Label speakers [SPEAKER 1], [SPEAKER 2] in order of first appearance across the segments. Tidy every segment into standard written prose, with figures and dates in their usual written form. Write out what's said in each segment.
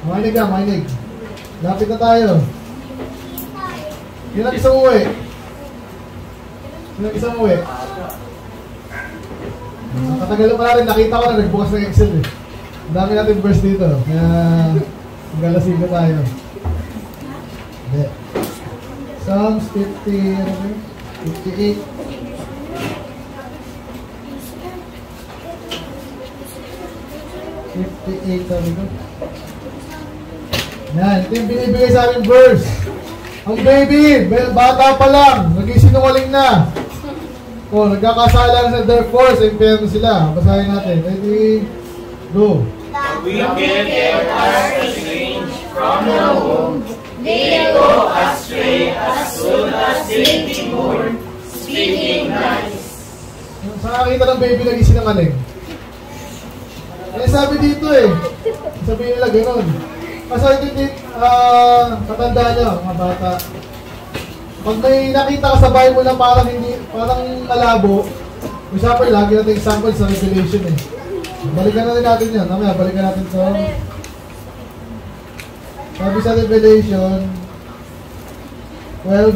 [SPEAKER 1] Makinig ka, makinig. Lapit na tayo. Yun ang isang uwi. Yun ang isang uwi. Katagal pa natin, nakita ko na nagbukas ng Excel eh. Ang dami natin verse dito. Kaya magalasing na tayo. Okay. Psalms 50, 58. 58 sabi ko. Yan, ito yung binibigay sa aming verse. Ang baby, bata pa lang, nag-isinungaling na. O, nagkakasala na sa therefore, sa impyerno sila. Basahin natin. Ready? Go.
[SPEAKER 2] We get their hearts estranged from the womb. They go astray as soon as they be born, speaking lies.
[SPEAKER 1] Saan nakita ng baby nag-isinungaling? Eh, sabi dito eh. Sabihin nila gano'n. Kasi dito, katandaan nyo, mga bata. Pag may nakita ka sa Bible na parang malabo, usapan lagi natin example sa Revelation eh. Balikan na rin natin yan. Mamaya, balikan natin ito. Sabi sa Revelation 12.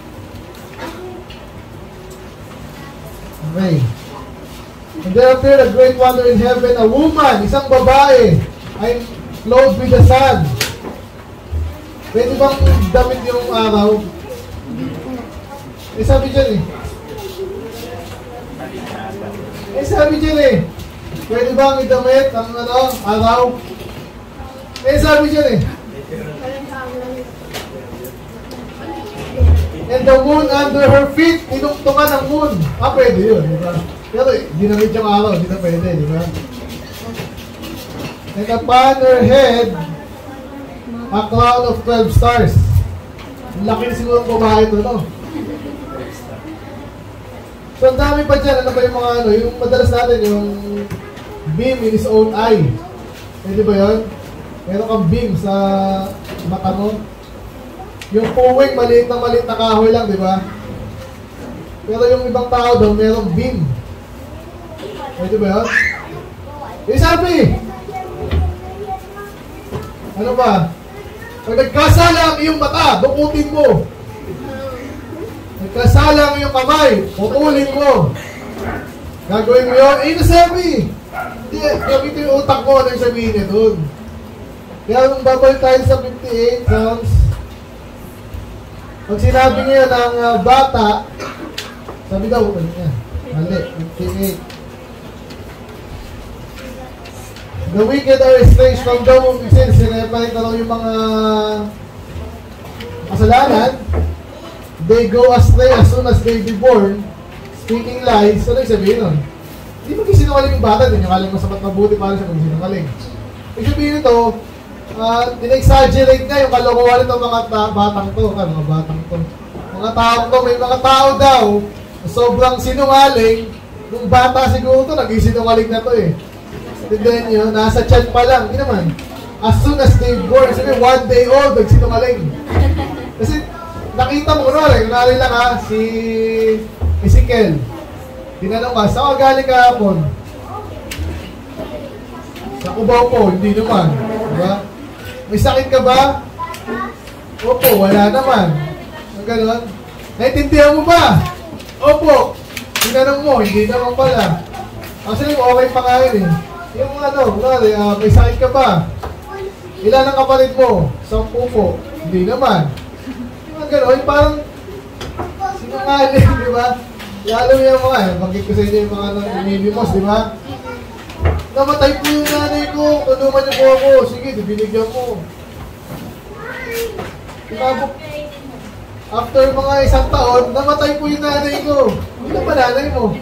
[SPEAKER 1] Okay. And there appeared a great wonder in heaven, a woman, isang babae, ay clothed with the sun. Pwede bang damit yung araw? Eh sabi dyan eh. Pwede bang idamit ang araw? Eh sabi dyan eh. And the moon under her feet, tinungtungan ng moon. Pwede yun, diba? Pero dinamit yung araw, hindi na pwede, diba? And upon her head, a crown of 12 stars. Laki na siguro ang babae ito, no? So, ang dami pa dyan. Ano ba yung mga yung madalas natin, yung beam in his own eye. Pwede ba yun? Meron kang beam sa mata mo. Yung puwing, maliit na kahoy lang, di ba? Pero yung ibang tao daw, merong beam. Pwede ba yun? Eh, sabi! Ano ba? Pag nagkasala ang iyong mata, bukutin mo. Nagkasala ang iyong kamay, putulin mo. Gagawin mo yun? Eh, nasabi! Hindi, gamitin yung utak mo, ano yung sabihin niya doon. Kaya nung babalik tayo sa 58 Psalms, pag sinabi niya ng bata, sabi daw, ano niya? Mali, 58. The wicked are estranged from the womb. Sinepalit na lang yung mga kasalanan. They go astray as soon as they be born, speaking lies. Ano yung sabihin nun? Hindi mag-isinungaling yung bata, din yung kalang masapat mabuti para siya mag-isinungaling. Yung sabihin nito, in-exaggerate nga yung kalokohan nito mga batang to. Mga batang to. Mga taong to, may mga tao daw, sobrang sinungaling, nung bata siguro to, nag-isinungaling na to eh. Tignan nyo, nasa chat pa lang. Hindi naman. As soon as they born, sabi, 1 day old, nagsinungaling. Kasi, nakita mo, kunwari lang ha, si Ezekiel. Tinanong ka, saan ka galing kahapon? Sa Cubao po, hindi naman. Diba? May sakit ka ba? Opo, wala naman. Ang gano'n. Naintindihan mo ba? Opo. Tinanong mo, hindi naman pala. Actually, okay pa nga yun eh. Yung may sakit ka ba? Ilan ang kapalit mo? 10 po. Hindi naman. Yung gano'n, parang sinungaling, di ba? Lalo yung mga, bakit ko sa inyo yung mga inimimos, di ba? Namatay po yung nanay ko, tulungan niyo po ako. Sige, binigyan mo. After mga 1 taon, namatay po yung nanay ko. Hindi na pa nanay mo.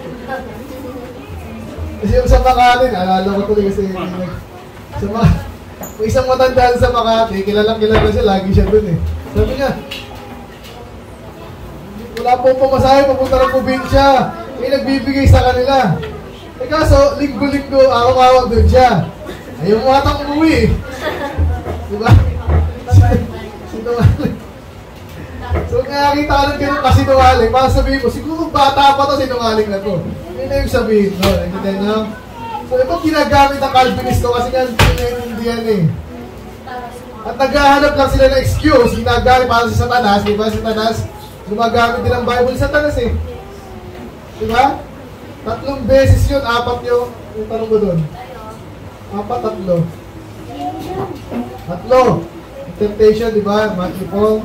[SPEAKER 1] Kasi yung sa Makati, alala ko tuloy kasi may isang matandaan sa Makati, kilala siya, lagi siya dun eh. Sabi niya, wala po pumasahe, papunta ng probinsya. Eh, nagbibigay sa kanila. Eh kaso, linggo-linggo, araw-araw doon siya. Ayaw mo atang umuwi. Diba? Sinungaling. So, nakakita ka ng ganun kasi sinungaling. Para sabihin mo, siguro bata pa to, sinungaling na to. Yun na yung sabihin mo. Nakikita nyo? So, ito ginagamit ang Calvinist ko kasi nga hindi yan eh. At naghahanap lang sila ng excuse, ginagamit para si Satanas, di ba? Si Satanas, gumagamit din ang Bible sa Satanas eh. Di ba? 3 beses yun, 4 yung tanong mo doon. 4, 3. 3. Temptation, di ba? Matthew 4.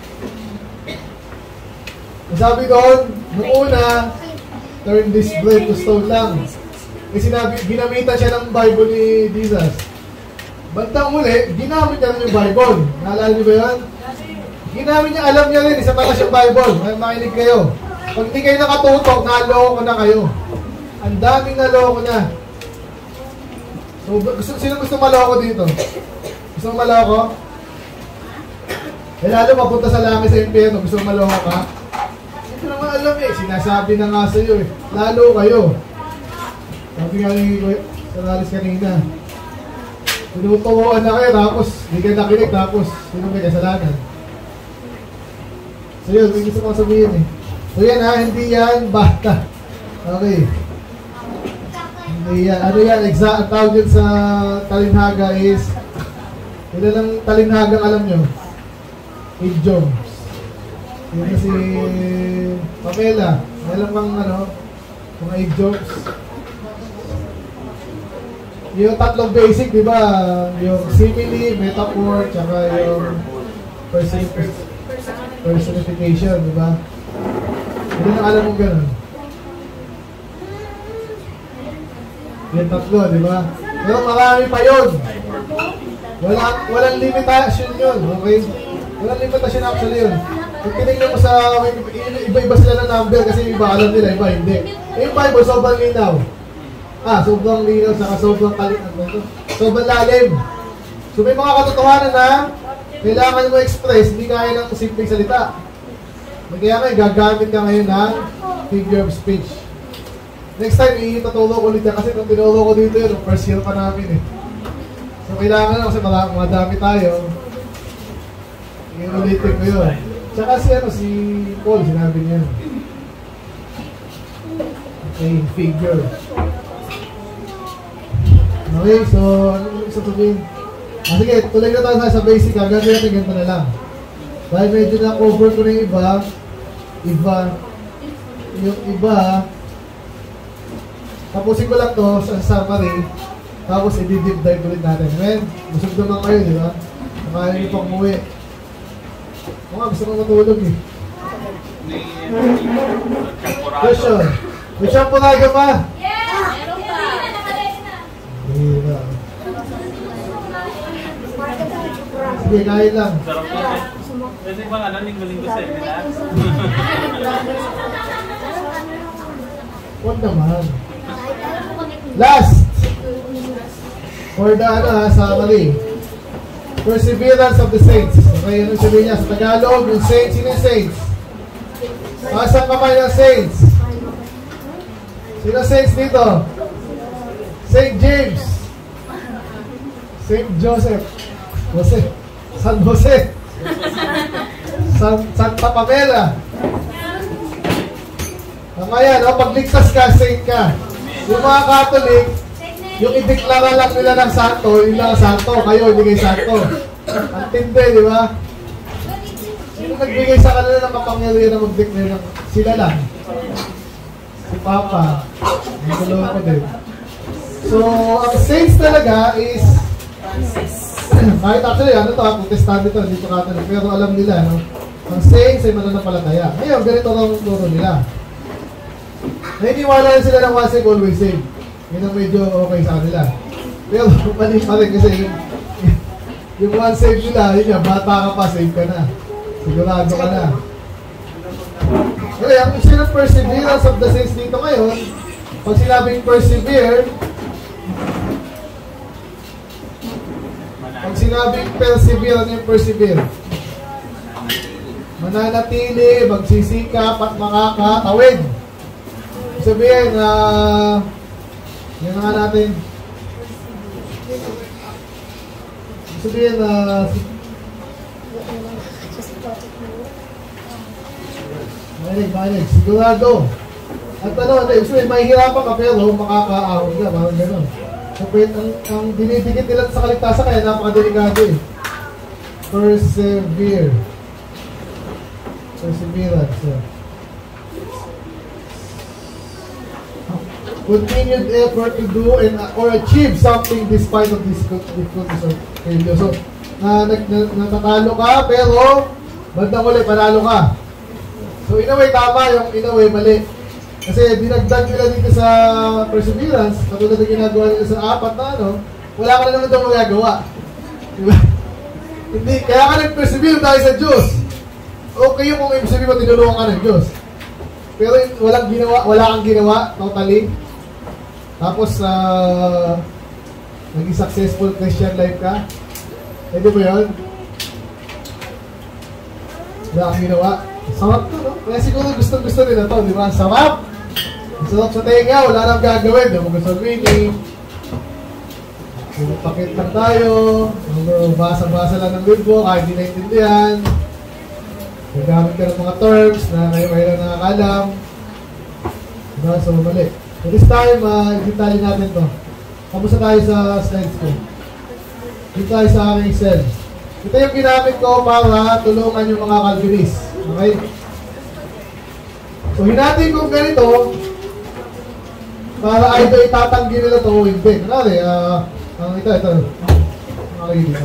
[SPEAKER 1] Sabi doon, nung una, turn this bread to stone lang. Kasi ginamitan siya ng Bible ni Jesus. Bantang muli, ginamit niya rin yung Bible. Naalala niyo ba yan? Ginamit niya, alam niya rin, isa talas yung Bible. Makinig kayo. Pag hindi kayo nakatutok, naloko na kayo. Ang daming naloko na. So, sino gusto maloko dito? Gusto mo maloko? Eh, lalo mapunta sa langit sa impyerno, gusto mo maloko ka? Hindi naman alam eh, sinasabi na nga sa'yo eh. Lalo kayo. Sabi nga ni Saralis kanina. Tinuturuan na kayo, tapos hindi kayo nakinig, tapos sino may kasalanan? So yun, may gusto ko sabihin eh. So yan ha, hindi yan bata. Okay. Hindi yan. Ano yan? Ang tawag yun sa talinhaga is, ilan ang talinhagang alam nyo? Idioms. Yun na si Pamela. Alam kang ano, mga idioms. Yung 3 basic, di ba? Yung simile, metaphor, tsaka yung personification, di ba? Hindi na alam mo ganun. Yung 3, di ba? Pero marami pa yun. Walang limitation yun, okay? Walang limitation actually yun. Kung tinignan mo sa, iba-iba sila ng number kasi iba alam nila, iba hindi. Yung Bible, sobrang linaw. Sobrang linaw, saka sobrang sobrang lalim. So may mga katotohanan na kailangan mo express, hindi kaya ng simpleng salita. Kaya ngayon, gagamit ka ngayon ng figure of speech. Next time, ituturo ko ulit yan kasi nung tinuro ko dito yun, first year pa namin eh. So kailangan na kasi madami tayo. Iulitin ko yun. Tsaka si Paul, sinabi niya. Okay, figure. Okay, so ano yung isa sabihin? Sige, tuloy na tayo sa basic. Gagawin natin ganito na lang. Dahil medyo na-cover ko na yung iba, tapusin ko lang to sa summary, tapos i-deep dive ulit natin. Amen? Busog naman kayo, di ba? Nakaya niyo pang umuwi. O nga, gusto ko matulog eh. Question. May shampoonaga pa? Hira. Sige, kain lang.
[SPEAKER 2] Sarap po. Pwede ba nga linggo-linggo sa nila?
[SPEAKER 1] Huwag naman. Last. For the summary. Perseverance of the saints. Okay, ano sabihin niya? Sa Tagalog, yung saints, sino yung saints? Taas ang kamay ng saints. Sino saints dito? Saint James, Saint Joseph, San Jose, Santa Pamela. Ngayon, pagligtas ka, saint ka. Yung mga Catholic, yung ideklara lang nila ng santo, yun lang santo, kayo hindi kayo santo. Ang tindi, di ba? Sino nagbigay sa kanila ng kapangyarihan na mag-declare ng sila lang? Si Papa. Ang tulungan ko din. So, ang saints talaga is kahit actually, protestante ito, hindi ito Catholic, pero alam nila, no? Ang saints ay mananampalataya. Ngayon, ganito lang ang turo nila. Naniniwala na sila ng once saved, always saved. Yun ang medyo okay sa kanila. Pero, mali pa rin kasi yung once saved nila, yun yan, bata ka pa, saved ka na. Sigurado ka na. Kaya, ang sinong perseverance of the saints dito ngayon, pag sinabing persevere, pag sinabing persevere, ano yung persevere? Mananatili, magsisikap at makakatawid. Sabihin, yan nga natin. Sabihin, mahilig, sigurado. At may hirapan ka pero makakaahon ka, parang gano'n. So, ang dinidikit nila sa kaligtasan kaya napakadelikado eh. Persevere. Perseverance. Yeah. Continued effort to do or achieve something despite of difficulties or failure. So, natatalo ka, pero bandang ulit, panalo ka. So, in a way, tama yung in a way, mali. Kasi dinagdag nila dito sa perseverance, katulad na ginagawa nila sa apat na wala ka na naman daw magagawa. Diba? Hindi, kaya ka nag-persevere dahil sa Diyos. Okay yung kung ibig sabihin mo, tinulungan ka ng Diyos. Pero wala kang ginawa, totally. Tapos, naging successful Christian life ka. Pwede ba yun? Wala kang ginawa. Sarap to, no? Kaya siguro gusto nila to, di ba? Sarap! Sarap sa tenga, wala nang gagawin. Di mo gusto winning. Pakit lang tayo. Basa-basa lang ng libro, kahit di naintindihan. Nagamit ka ng mga terms na kayo lang nakakalam. Diba? So, mali. So this time, detalye natin to. Kamusta tayo sa slides ko? Dito tayo sa aking cell. Ito yung ginamit ko para tulungan yung mga Calvinist. Okay? So, hinati ko ganito para either itatanggi nila to o hindi. Kunwari, ito. Makakagin dito.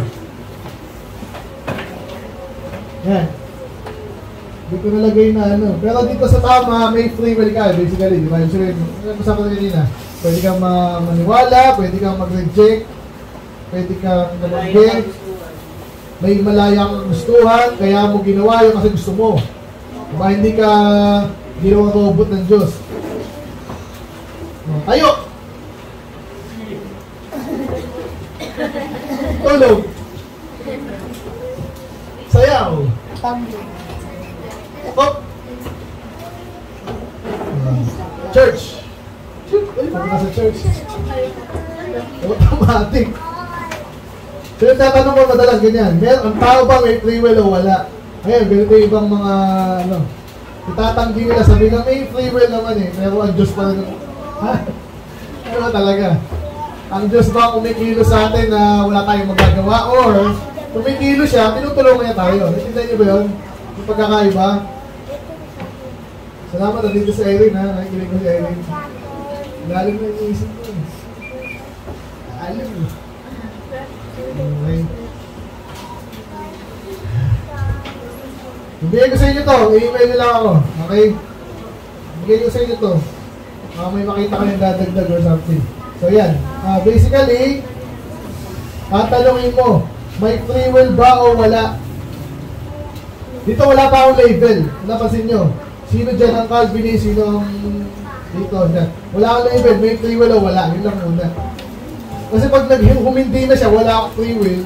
[SPEAKER 1] Yan. Dito nalagay na Pero dito sa tama, may free will ka, basically, di ba? Yung sabihin, masama na kanina. Pwede kang maniwala, pwede kang mag-reject, pwede kang nabanggit. May malayang gustuhan, kaya mo ginawa yung kasi gusto mo. Diba? Hindi ka ginawang robot ng Diyos. Tayo! Tulog! Sayaw! Oh. Church. Ay, pumunta sa church. Automatic. So yung tatanong ko madalas ganyan. Ang tao ba may free will o wala? Ayun, ganito yung ibang mga itatanggi nila. Sabi nga may free will naman pero ang Diyos pa rin. Ha? Ano talaga? Ang Diyos ba kumikilo sa atin na wala tayong magagawa? Or kumikilo siya, tinutulungan niya tayo. Natindihan niyo ba yun? Yung pagkakaiba? Salamat na dito sa Erin, ha? Nakikinig ko si Erin. Lalim na yung isip ko. Alam mo. Okay. Ibigay ko sa inyo to. I-email nyo lang ako. Okay? Ibigay ko sa inyo to. May makita kayong dadagdag or something. So, yan. Basically, tatanungin mo, may free will ba o wala? Dito wala pa akong label. Napansin nyo. Sino dyan ang Calvinist? Sino ang dito? Wala akong label. May free will o wala? Yun lang muna. Kasi pag humindi na siya, wala akong free will.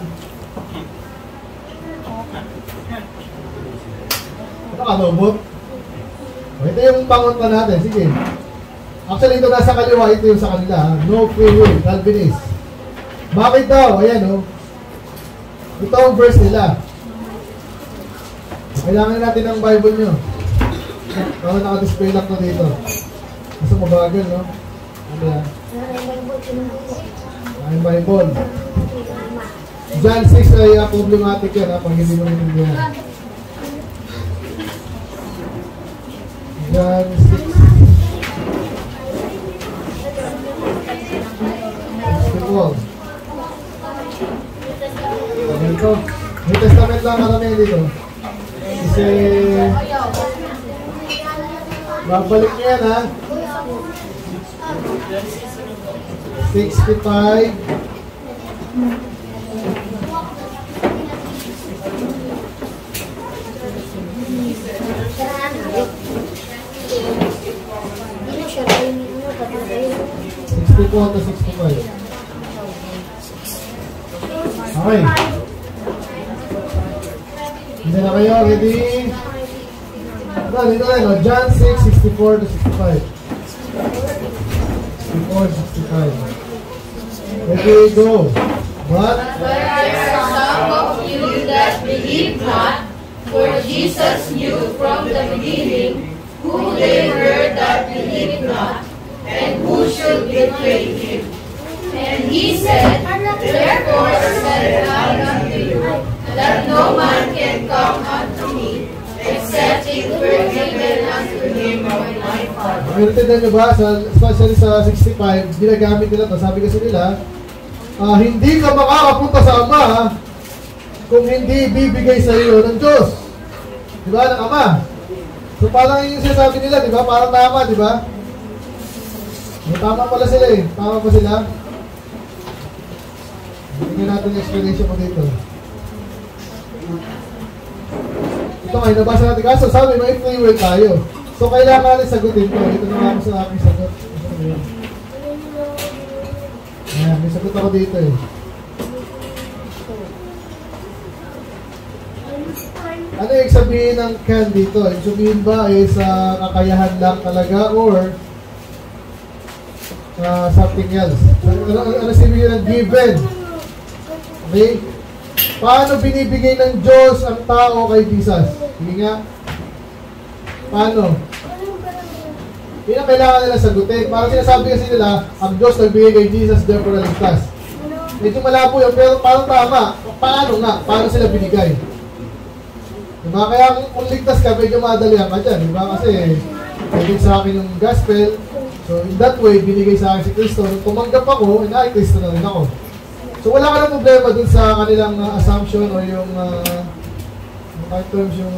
[SPEAKER 1] Ano ka, robot? Ito yung pangunta natin. Sige. Actually, ito nasa kaliwa. Ito yung sa kanila. No free will. Calvinist. Bakit daw? Ayan, ito ang verse nila. Kailangan natin ng Bible nyo. Baka naka-display lang to dito. Kasi mabagal, no? Ano yan? Ang Bible. John 6 ay problematic yan, pag hindi mo naintindihan. John 6. Ganito. May testament lang karamihan dito. Kasi babalik niya yan, ha? 65. To 65. Okay. Hindi na kayo. Ready? Dito rin. John 6, 64 to 65. 64, 65. Ready, go. But
[SPEAKER 2] there are some of you that believe not, for Jesus knew from the beginning who they were that believed not, and who should betray him. And he said, therefore said I unto you, that no
[SPEAKER 1] Naintindihan nyo ba? Especially sa 65, ginagamit nila ito. Sabi kasi nila, hindi ka makakapunta sa Ama kung hindi bibigay sa iyo ng Diyos. Diba? Ng Ama. So parang yung sinasabi nila, diba? Parang tama, diba? Tama pala sila eh. Tama pa sila. Tingnan natin yung explanation ko dito. Ito nga, nabasa natin. Kaso sabi, may free will tayo. So kailangan natin sagutin ko. Ito na ako sa aking sagot. Ayan, may sagot ako dito eh. Ano yung sabihin ng can dito? Yung sabihin ba is kakayahan lang talaga or something else? Ano sabihin ng given? Okay? Paano binibigay ng Diyos ang tao kay Jesus? Sige nga. Paano? Yun ang kailangan nila sagutin. Parang sinasabi kasi nila, ang Diyos nagbigay kay Jesus, therefore naligtas. Medyo malabo yun, pero parang tama. Paano nga? Paano sila binigay? Diba? Kaya kung ligtas ka, medyo madalihan ka dyan. Diba? Kasi, naging sa akin yung gospel. So, in that way, binigay sa akin si Kristo. Nung tumanggap ako, ay Kristo na rin ako. So, wala ka na problema dun sa kanilang assumption o yung, terms, yung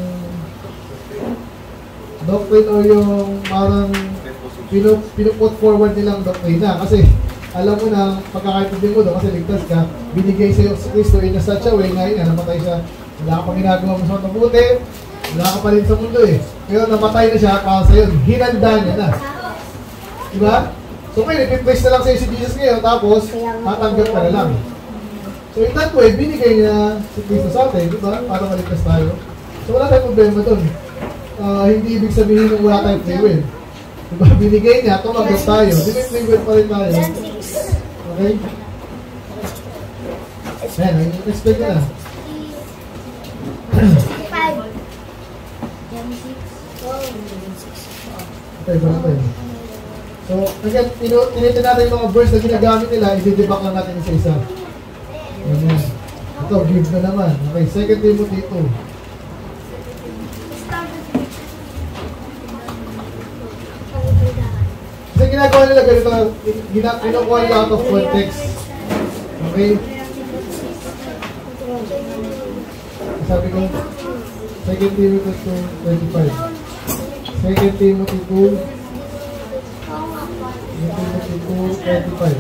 [SPEAKER 1] doctrine o yung parang pinuput forward nilang doctrine na. Kasi, alam mo na, pagkakaintindi mo doon, kasi ligtas ka, binigay sa iyo si Kristo in a such a way, ngayon namatay siya. Wala ka pang ginagawa mo sa mabuti, wala ka pa rin sa mundo eh. Pero namatay na siya para sa iyo, hinanda niya na. Diba? So ngayon, ipiplex na lang sa iyo si Jesus ngayon, tapos tatanggap ka na lang. So in that way, binigay niya si Kristo sa atin, diba? Para maligtas tayo. So wala tayong problema doon. Hindi ibig sabihin ng wala tayong free will. Diba? Binigay niya, tumanggap tayo. Di may free will pa rin tayo. Okay? Ayan, expect ko na.
[SPEAKER 3] 65.
[SPEAKER 1] Okay, ba natin? So, again, tinitin natin yung mga verse na ginagamit nila, i-debunk lang natin isa-isa. Ayan. Ito, give na naman. Okay, 2 Timothy 2. Kasi ginagawa nila ganito, kinukuha nila out of context. Okay? Sabi ko, 2 Timothy 2:25. 2 Timothy 2, 2:25.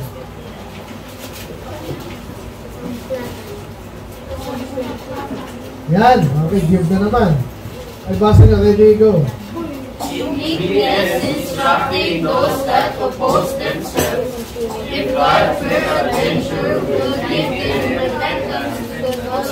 [SPEAKER 1] Yan, okay, give na naman. Ay, basa nyo, ready, go.
[SPEAKER 2] Meekness instructing those that oppose themselves, if God peradventure will give them repentance to those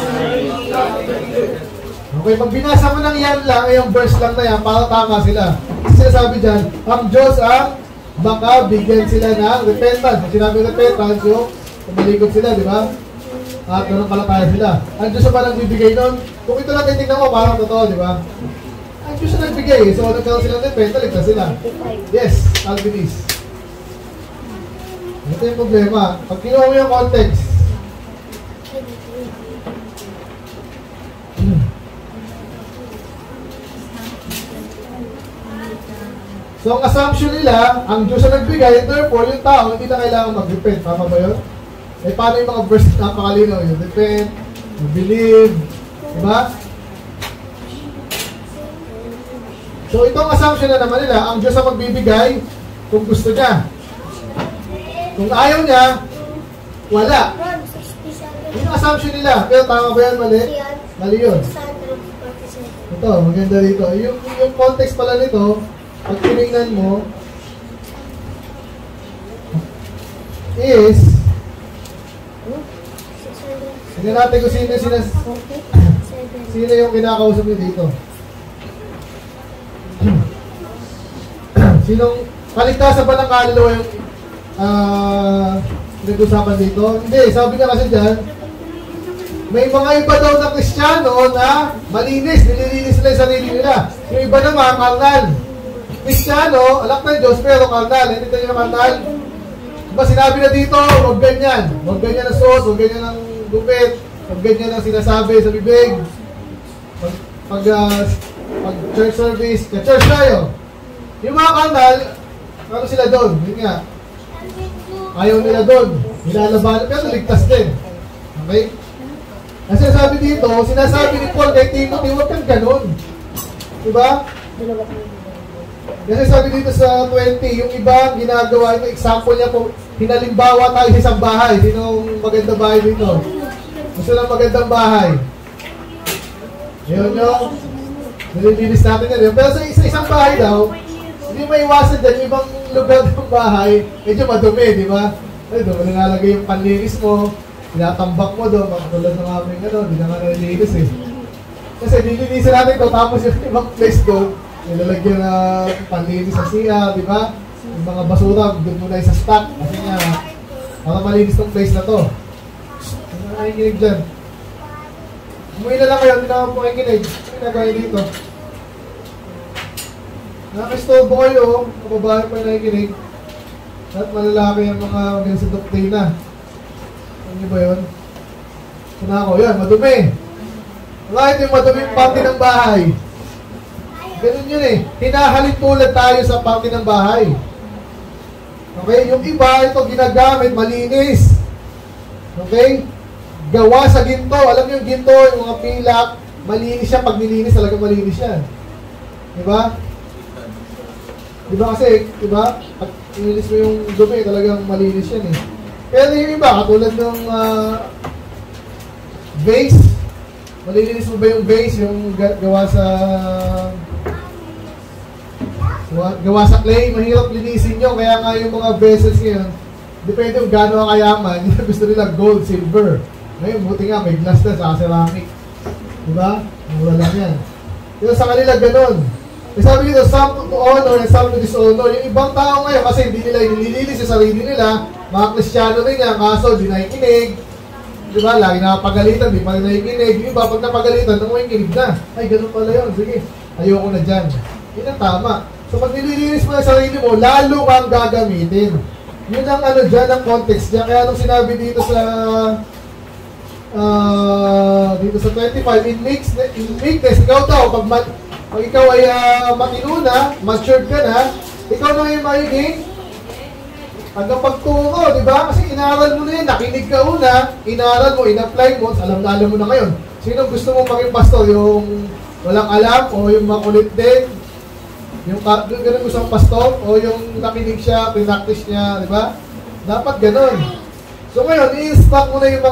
[SPEAKER 1] Okay, pag binasa mo ng yan lang, yung verse lang na yan, para tama sila. Kasi sinasabi dyan, ang Diyos ang baka bigyan sila ng repentance. Kung sinabi repentance, yung kumalikot sila, di ba? At ganun palataya sila. Ang Diyos ang parang bibigay nun. Kung ito lang titignan mo, parang totoo, di ba? Ang Diyos ang nagbigay. So, nagkaroon sila ng repentance, ligtas sila. Yes, Calvinist. Ito yung problema. Pag kinuha mo yung context, so, ang assumption nila, ang Diyos ang nagbigay, therefore, yung tao, hindi na kailangan mag-repent. Tama ba yun? Eh, paano yung mga verse na napakalinaw? Yung repent, yung believe, diba? So, itong assumption na naman nila, ang Diyos ang magbibigay kung gusto niya. Kung ayaw niya, wala. Yung assumption nila. Pero tama ba yan? Mali? Mali yun. Ito, maganda dito. Yung context pala nito, pag tinignan mo, is, tignan natin kung sino yung kinakausap niyo dito. Sinong, kaligtasan ba ng kaluluwa yung pinag-usapan dito? Hindi, sabi niya kasi dyan, may mga iba daw na Kristiyano na malinis, nililinis nila yung sarili nila. Yung iba naman, karnal. Kristiyano, alam ng Diyos, pero karnal. Hindi tayo yung karnal. Diba sinabi na dito, huwag ganyan. Huwag ganyan ang suot, huwag ganyan ang gupit, huwag ganyan ang sinasabi sa bibig. Pag church service, ka-church tayo. Yung mga kanal, ano sila doon? Yun nga. Ayaw nila doon. Nilalabanan, pero ligtas din. Okay? Kasi sabi dito, sinasabi ni Paul kay Timothy, huwag kang ganun. Diba? Kasi sabi dito sa 20, yung iba ginagawa, yung example niya po, hinalimbawa tayo sa isang bahay. Sinong magandang bahay dito? Gusto ng magandang bahay? Yun yung nililinis natin yan. Pero sa isang bahay daw, hindi maiwasan dyan, yung ibang lugar ng bahay, medyo madumi, di ba? Ay, doon nalalagay yung panlinis mo, tinatambak mo doon, makatulad ng aming hindi na nga nalilinis eh. Kasi nililinisan natin ito, tapos yung ibang place doon, nilalagyan na panlinis sa siya, di ba? Yung mga basura, doon muna sa stock, kasi nga, para malinis ng place na to. Ano na nakikinig dyan? Umuwi na lang kayo, hindi na ako makikinig. Ano nagawin dito? Nakakistorbo kayo, kababae pa yung nakikinig. At malalaki ang mga magaling sa doktrina. Ano nyo ba yun? Sana ako, yan, madumi. Bakit yung maduming parte ng bahay? Ganun yun eh. Hinahalin tulad tayo sa parte ng bahay. Okay? Yung iba, ito ginagamit, malinis. Okay? Gawa sa ginto. Alam niyo yung ginto, yung mga pilak, malinis siya. Pag nilinis, talaga malinis siya. Diba? Diba kasi, diba? Pag nilinis mo yung dumi, talagang malinis yan eh. Pero yung iba, katulad ng vase, malilinis mo ba yung vase, yung gawa sa clay? Mahirap linisin nyo, kaya nga yung mga vessels ngayon, depende kung gaano kayaman, yung gusto nila gold, silver. Ngayon, buti nga, may glass na sa ceramic. Diba? Mura lang yan. Pero sa kanila, ganun. Sabi dito, some to honor and some to dishonor. Yung ibang tao ngayon, kasi hindi nila inililinis sa sarili nila, mga Kristiyano rin yan, kaso di nakikinig. Diba? Lagi nakapagalitan, di pa rin nakikinig. Yung iba, pag napagalitan, nakikinig na. Ay, ganun pala yun. Sige, ayoko na dyan. Yun ang tama. So, pag nililinis mo yung sarili mo, lalo kang gagamitin. Yun ang dyan, ang context dyan. Kaya nung sinabi dito sa 25, in meekness, ikaw daw, pag ikaw ay matino na, matured ka na, ikaw na yung magiging hanggang pagturo, di ba? Kasi inaral mo na yan, nakinig ka una, inaral mo, in-apply mo, alam na mo na ngayon. Sino gusto mong maging pastor? Yung walang alam o yung makulit din? Yung ganun gusto mong pastor? O yung nakinig siya, pinractice niya, di ba? Dapat ganun. So ngayon, i-instruct mo na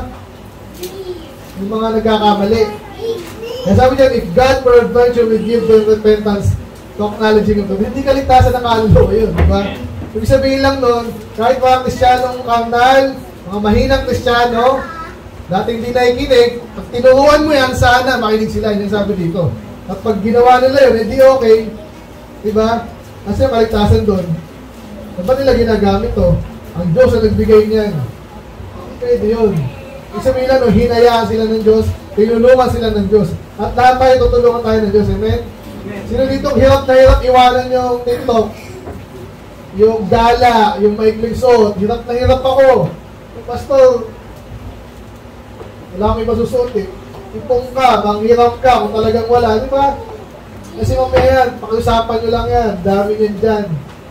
[SPEAKER 1] yung mga nagkakamali. Kaya sabi niya, if God for adventure will give them repentance to acknowledging of them, hindi kaligtasan ng kaluluwa yun, di ba? Ibig sabihin lang nun, kahit mga Kristiyanong kanal, mga mahinang Kristiyano, dating di nakikinig, pag tinuruan mo yan, sana makinig sila, yun yung sabi dito. At pag ginawa nila yun, hindi okay, di ba? Kasi kaligtasan doon. Ba't nila ginagamit to? Ang Diyos ang nagbigay niyan. Pwede yun. Ibig sabihin lang, hinayaan sila ng Diyos, tinulungan sila ng Diyos. At lahat tayo tutulungan tayo ng Diyos. Amen? Sino dito hirap na hirap iwanan yung TikTok? Yung gala, yung maikling suot. Hirap na hirap ako. Pastor, wala akong iba susuot eh. Ipong ka, manghirap ka kung talagang wala. Di ba? Kasi mamaya yan, pakiusapan nyo lang yan. Dami nyan dyan.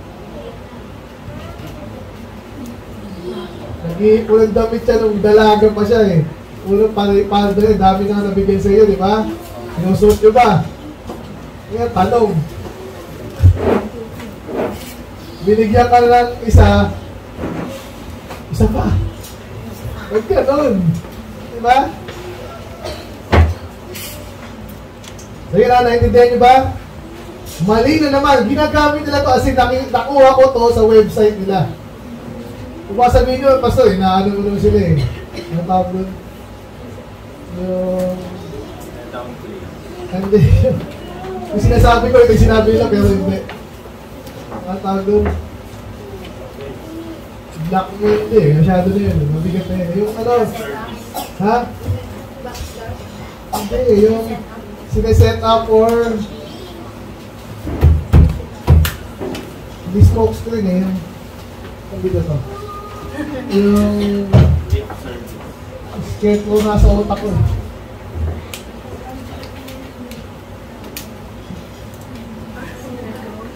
[SPEAKER 1] Nag-iipon ng damit siya nung dalaga pa siya eh. Unang padre, dami na nabigay sa iyo, di ba? Sinusuot nyo ba? Kaya tanong. Binigyan ka ng isa pa. Huwag ka nun. Di ba? Sige na, naintindihan nyo ba? Mali na naman. Ginagamit nila to as in nakuha ko to sa website nila. Kung masabihin nyo, pastor, inaano mo naman sila eh. Ano tawag doon? Hindi. Yung sinasabi ko, ito yung sinabi nila, pero hindi. Ano tawag doon? Blackmail, hindi. Masyado na yun. Mabigat na yun. Yung ano? Ha? Hindi. Yung sineset up or hindi smoke screen eh. Ang bida to. Yung skate ko nasa utak ko.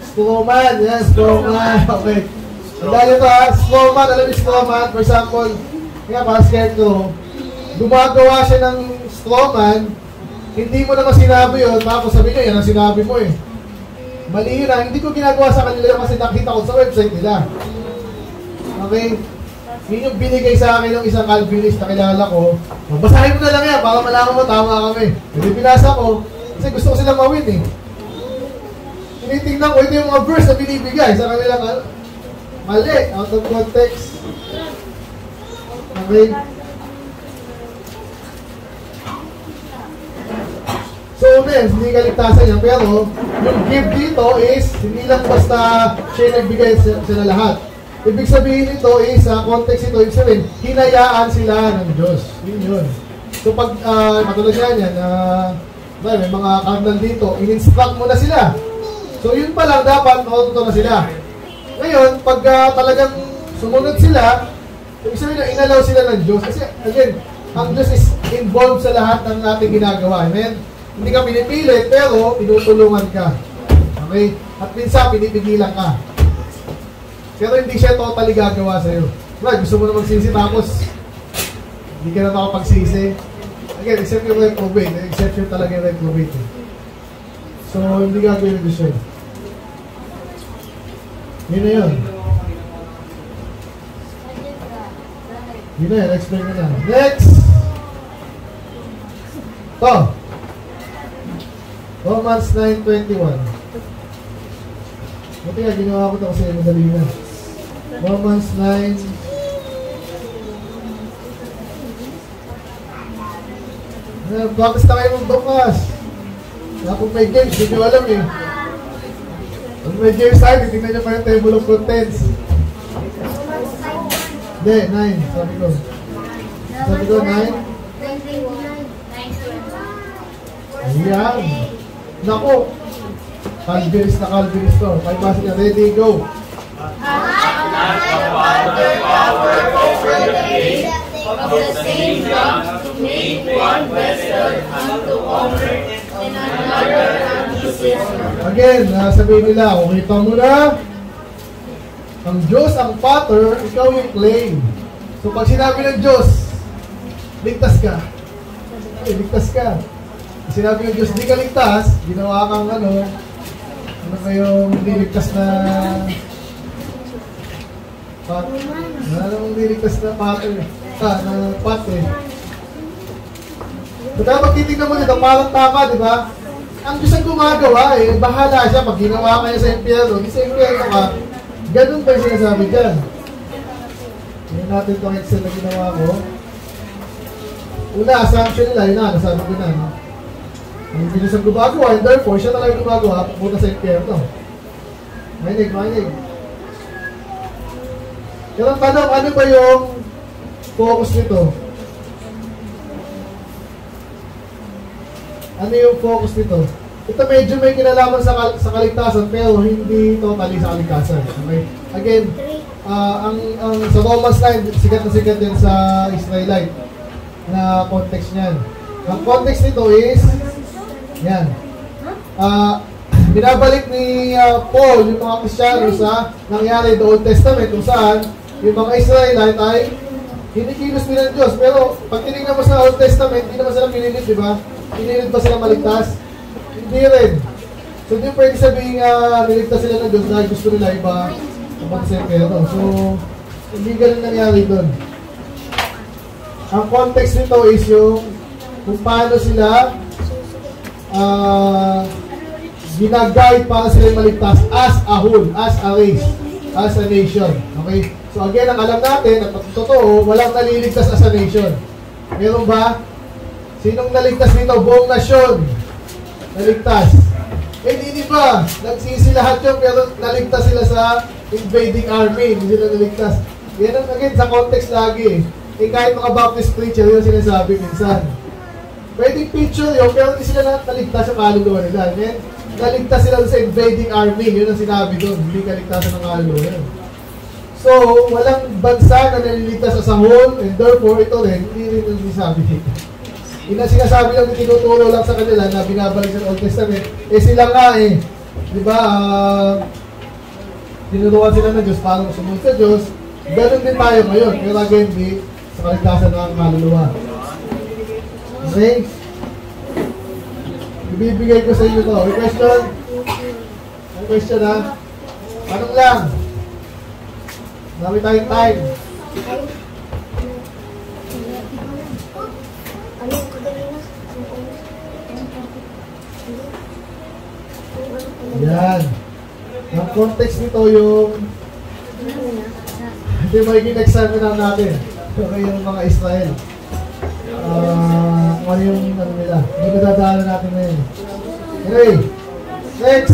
[SPEAKER 1] Strawman. Yes, strawman. Okay. Tandaan nyo ito ha. Strawman. Alam niyo strawman? For example, kaya para scarecrow, gumagawa siya ng strawman, hindi mo naman sinabi yun, tapos sabi niya, yan ang sinabi mo eh. Mali yun ha. Hindi ko ginagawa sa kanila kasi nakita ko sa website nila. Okay? Yun yung binigay sa akin ng isang Calvinist na kilala ko. Basahin mo na lang yan para malaman mo tama kami. Hindi binasa ko kasi gusto ko silang mawin eh. Tinitingnan ko, ito yung mga verse na binibigay sa kanilang mali, out of context. Okay? So, hindi kaligtasan yan. Pero, yung gift dito is, hindi lang basta siya nagbigay sila lahat. Ibig sabihin nito is, sa context ito, ibig sabihin, hinayaan sila ng Diyos. Yun yun. So, pag, matulad yan, may mga cardinal dito, in-instruct mo na sila. So, yun pa lang, dapat matuto na sila. Ngayon, pag talagang sumunod sila, ibig sabihin, inalaw sila ng Diyos. Kasi, again, ang Diyos is involved sa lahat ng ating ginagawa. Amen? Hindi ka pinipilit, pero tinutulungan ka. Okay? At minsan, pinipigilan ka. Pero hindi siya totally gagawa sa'yo. Right, gusto mo na magsisi, tapos hindi ka na makapagsisi. Again, except yung reprobate. Exception talaga yung reprobate. So, hindi gagawin ito siya. Yun na yun. Yun na yun, explain ko na. Next! Ito. Romans 9:21. Buti nga, ginawa ko ito kasi madali na. Romans 9. Practice na kayo magbukas. Kung may games, hindi nyo alam eh. Kung may games tayo, titignan nyo pa yung table of contents. Hindi, 9. Sabi ko. Sabi ko, 9. Ayan. Naku. Calvinist na Calvinist to. Kaya basa niya, ready, go.
[SPEAKER 2] Of the same drop to make one vessel unto honor and another unto dishonor.
[SPEAKER 1] Again, sabihin nila, kung kita mo na, ang Diyos ang potter, ikaw yung clay. So pag sinabi ng Diyos, ligtas ka. Okay, ligtas ka. Pag sinabi ng Diyos, di ka ligtas, ginawa kang ano kayong hindi ligtas na pot. Anong hindi ligtas na potter? Na pot eh. So dapat titignan mo nito, parang tama, di ba? Ang Diyos ang gumagawa eh, bahala siya. Pag ginawa ka niya sa impyerno, di sa impyerno ka, ganun pa yung sinasabi dyan. Tingnan natin itong Excel na ginawa ko. Una, assumption nila, yun na, nasabi ko na. No? Ang Diyos ang gumagawa, and therefore, siya talaga gumagawa, pupunta sa impyerno. Mainig. Pero ang tanong, ano ba yung focus nito? Ano yung focus nito? Ito medyo may kinalaman sa kaligtasan, pero hindi totally sa kaligtasan. Okay? Again, sa Romans 9, sikat na sikat din sa Israelite na context niyan. Ang context nito is, yan. Binabalik ni Paul yung mga Kristiyano sa nangyari sa Old Testament kung saan yung mga Israelite ay hinikilos nila ng Diyos. Pero pag tinignan mo sa Old Testament, hindi naman sila pinilit, di ba? Pinilit ba sila maligtas? Hindi rin. So, hindi pwede sabihin niligtas sila ng Diyos dahil gusto nila iba sa pero. So, hindi ganun nangyari doon. Ang context nito is yung kung paano sila ginaguide para sila maligtas as a whole, as a race, as a nation. Okay? So, again, ang alam natin, at totoo, walang naliligtas as a nation. Meron ba? Sinong naligtas dito? Buong nasyon. Naligtas. Eh, hindi ba? Nagsisi lahat yun, pero naligtas sila sa invading army. Hindi sila naligtas. Yan ang, again, sa context lagi. Eh, kahit mga Baptist preacher, yun sinasabi minsan. Pwedeng picture yun, pero hindi sila naligtas sa kaluluwa nila. Amen? Naligtas sila sa invading army. Yun ang sinabi doon. Hindi kaligtasan ng kaluluwa yun. So, walang bansa na naliligtas as a whole, and therefore, ito rin, hindi rin ang sinasabi dito. Yung sinasabi lang, tinuturo lang sa kanila na binabalik sa Old Testament, eh sila nga eh. Di ba? tinuruan sila ng Diyos para sumunod sa Diyos. Ganun din tayo ngayon. Pero again, di sa kaligtasan ng kaluluwa. Okay? Ibibigay ko sa inyo to. May question? May question ha? Anong lang? Marami tayong time. Yan. Ang context nito yung hindi magiging examine lang natin. Okay, yung mga Israel. Ano yung ano nila. Hindi ko dadaanan natin ngayon. Anyway, next.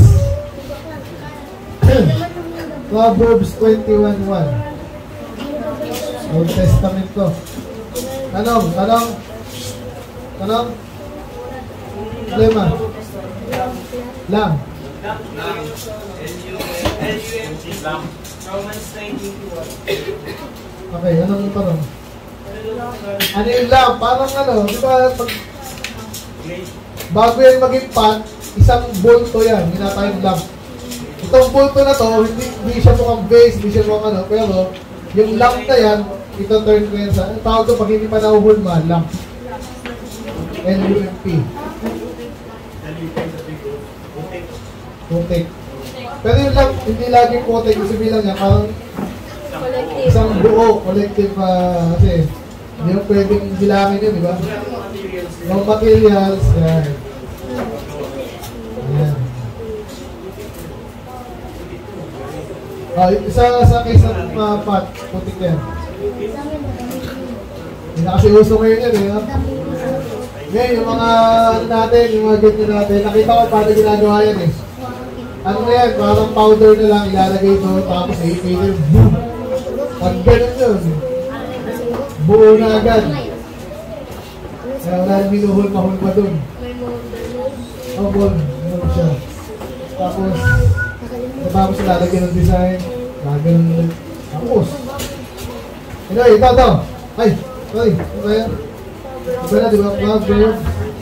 [SPEAKER 1] Proverbs 21:1. Old Testament to. Tanong. Problema. Lang.
[SPEAKER 4] Romans 19:1.
[SPEAKER 1] Okay, anong tanong? Ano yung lamp? Parang ano, di ba, bago yan maging pan, isang bolto yan, hinatayong lamp. Itong bolto na to, hindi siya mukhang base, hindi siya mukhang ano, pero yung lamp na yan, ito turn ko yan sa, ang tawag to pag hindi pa nahuhulma, lamp. LUMP. Putik. Pero yung lamp, hindi laging putik, kasi bilang niya, parang isang buo, collective, kasi hindi yung pwedeng bilangin yun, di ba? Raw materials, yan. Yan. Isa sa case ng pot, putik yan. Hindi na kasi uso ngayon yan, eh. Ngayon, yung mga natin, yung mga ganyan natin, nakita ko paano ginagawa yan, eh. Ano na yan, parang powder na lang, ilalagay ito, tapos i-fader, boom! Pag ganun yun, buo na agad. Kaya wala nang minuhulma-hulma dun. Oh, bon. Ano siya. Tapos lalagyan ng design. Lagyan. Tapos. Anyway, ito. Ay, sorry. Ano kaya? Iba na, di ba? Proverbs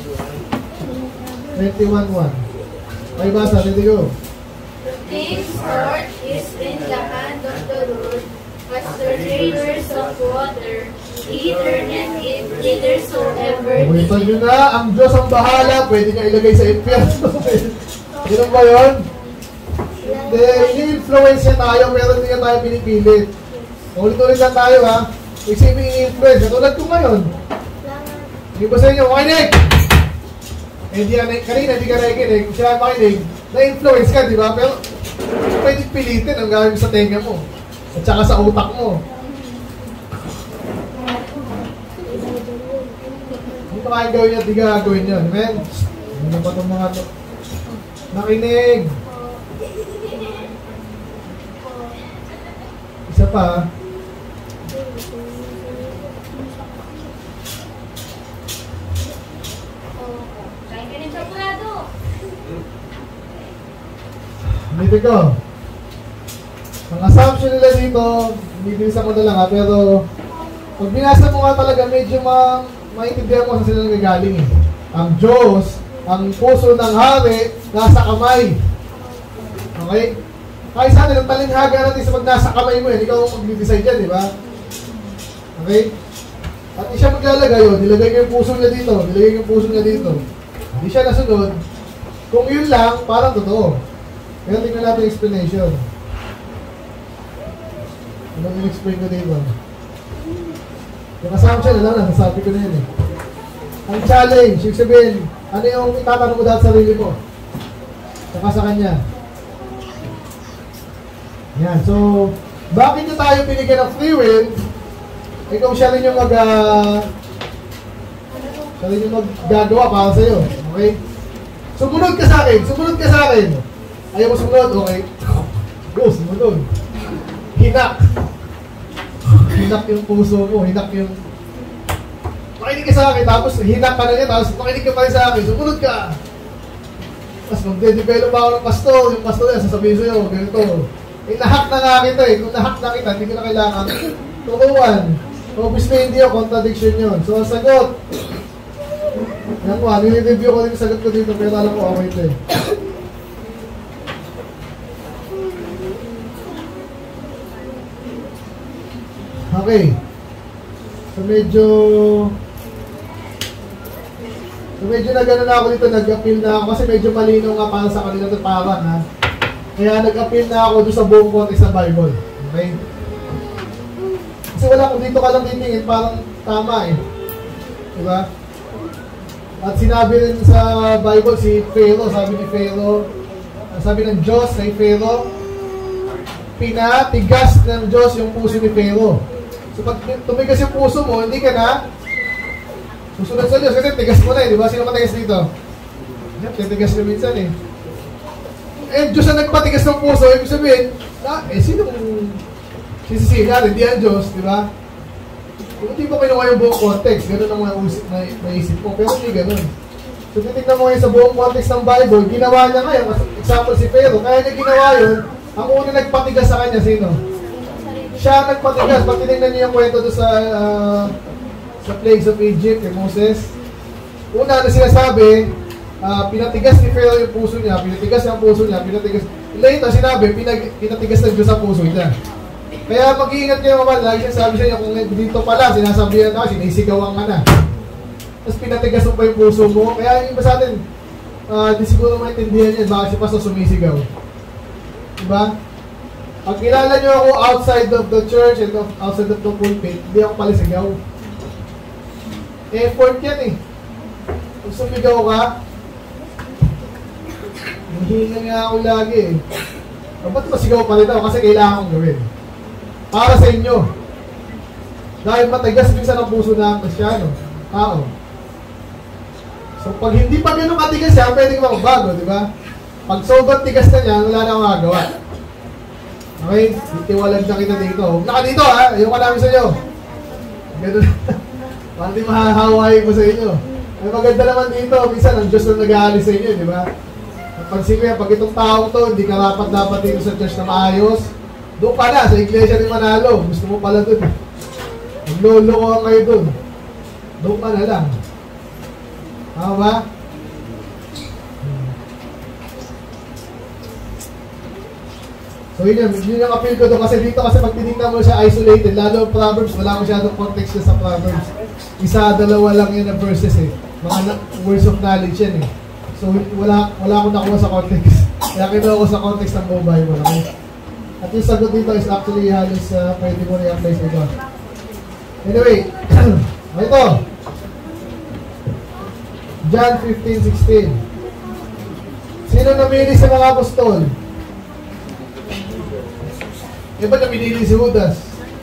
[SPEAKER 1] 21:1. May basa, ready go.
[SPEAKER 2] King's heart is in the hand of the Lord, as the rivers of water, he turneth it whithersoever he
[SPEAKER 1] Pagpuntan nyo na, ang Diyos ang bahala, pwede niya ilagay sa impyerno. Ganun ba yun? Hindi, ini-influence niya tayo, pero hindi niya tayo pinipilit. Ulit-ulit lang tayo ha. Isipin i-influence, katulad ko ngayon. Hindi ba sa inyo, makinig! Kanina hindi ka nakikinig, kung siya makinig, na-influence ka, di ba? Pero pwede pilitin ang gawin sa tenga mo. At saka sa utak mo. Hindi pa kaya gawin niya, di ka gawin yun. Amen? Ano ba itong mga to? Nakinig! Isa pa. Dito ko. Ang assumption nila dito, bibilisan ko na lang ha, pero pag binasa mo nga talaga, medyo maintindihan mo saan sila nagagaling eh. Ang Diyos, ang puso ng hari, nasa kamay. Okay? Kaya sa atin, ang talinghaga natin sa pag nasa kamay mo yan, ikaw ang mag-decide yan, di ba? Okay? At siya maglalagay yun, nilagay ko yung puso niya dito, nilagay ko yung puso niya dito. Hindi siya nasunod. Kung yun lang, parang totoo. Kaya tingnan natin yung explanation. Anong in-explain ko dito? Yung assumption, alam na, nasabi ko na yun eh. Ang challenge, yung sabihin, ano yung itatanong mo dahil sa sarili mo? Saka sa kanya. Yan, so, bakit nyo tayo binigyan ng free will? Ikaw siya rin yung siya rin yung maggagawa para sa'yo. Okay? Sumunod ka sa akin, sumunod ka sa akin. Ayaw mo sumunod, okay? Go, sumunod. Hinak. Hinak yung puso mo, hinak yung... Makinig ka sa akin, tapos hinak ka na niya, tapos makinig ka pa rin sa akin, sumunod ka. Tapos magde-develop ako ng pastor, yung pastor yan, sasabihin sa'yo, ganito. Eh, nahack na nga kita eh. Kung nahack na kita, hindi ko na kailangan tukuan. Obviously, hindi yung contradiction yun. So, ang sagot. Yan mo, nire-review ko rin yung sagot ko dito, pero alam ko, okay ito eh. Okay. So medyo nag-ano na ako dito, nag-appeal na ako kasi medyo malinaw nga para sa kanila ito parang ha. Kaya nag-appeal na ako doon sa buong context ng Bible. Okay? Kasi wala kung dito ka lang titingin, parang tama eh. Diba? At sinabi rin sa Bible si Pharaoh, sabi ng Diyos kay Pharaoh, pinatigas ng Diyos yung puso ni Pharaoh. So pag tumigas yung puso mo, hindi ka na susunod sa Diyos kasi tigas mo na eh, di ba? Sino matigas dito? Tigas na minsan eh. Eh, Diyos ang nagpatigas ng puso, ibig sabihin, sino mong sisisihin natin? Hindi ang Diyos, di ba? Hindi mo kinuha yung buong context, gano'n ang naisip mo, pero hindi gano'n. So titignan mo ngayon sa buong context ng Bible, ginawa niya ngayon, example si Pharaoh, kaya niya ginawa yun, ang una nagpatigas sa kanya, sino? Siya nagpatigas. Pag tinignan niyo yung kwento doon sa plagues of Egypt, kay Moses, una na sinasabi, pinatigas ni Pharaoh yung puso niya, pinatigas ang puso niya, later sinabi, pinatigas ng Diyos ang puso niya. Kaya mag-iingat kayo naman, lagi sinasabi sa inyo, kung dito pala, sinasabihan na, sinisigawan ka na. Tapos pinatigas mo pa yung puso mo, kaya yung iba sa atin, di siguro maintindihan yan, bakit si Pastor sumisigaw. Diba? Pag kilala nyo ako outside of the church and outside of the pulpit, hindi ako palisigaw. Effort yan eh. Kung sumigaw ka, hihina nga ako lagi eh. Ba't masigaw pa rin ako? Kasi kailangan kong gawin. Para sa inyo. Dahil matigas minsan ang puso ng Kristyano, tao. So pag hindi pa ganun katigas yan, pwede ka magbago, di ba? Pag sobrang tigas na yan, wala na akong magagawa. Okay? Titiwalag na kita dito. Huwag na ka dito ha! Ayoko namin sa inyo. Ganun. Parang di mahahawain mo sa inyo. Ay maganda naman dito. Minsan, ang Diyos na nag-aalis sa inyo, di ba? Napansin ko yan, pag itong taong to, hindi ka dapat dito sa church na maayos, doon ka na, sa iglesia ni Manalo. Gusto mo pala doon. Magloloko ka kayo doon. Doon ka na lang. Tama ba? So yun yung appeal ko doon kasi dito kasi pag tinignan mo siya isolated, lalo Proverbs, wala masyadong context na sa Proverbs. Isa, dalawa lang yun na verses eh. Mga words of knowledge yan eh. So wala akong nakuha sa context. Kaya kinuha ko sa context ng buong Bible. Okay? At yung sagot dito is actually halos pwede mo na i-apply sa iba. Anyway, ito. John 15:16. Sino namili sa mga apostol? Eh ba't pinili si Judas?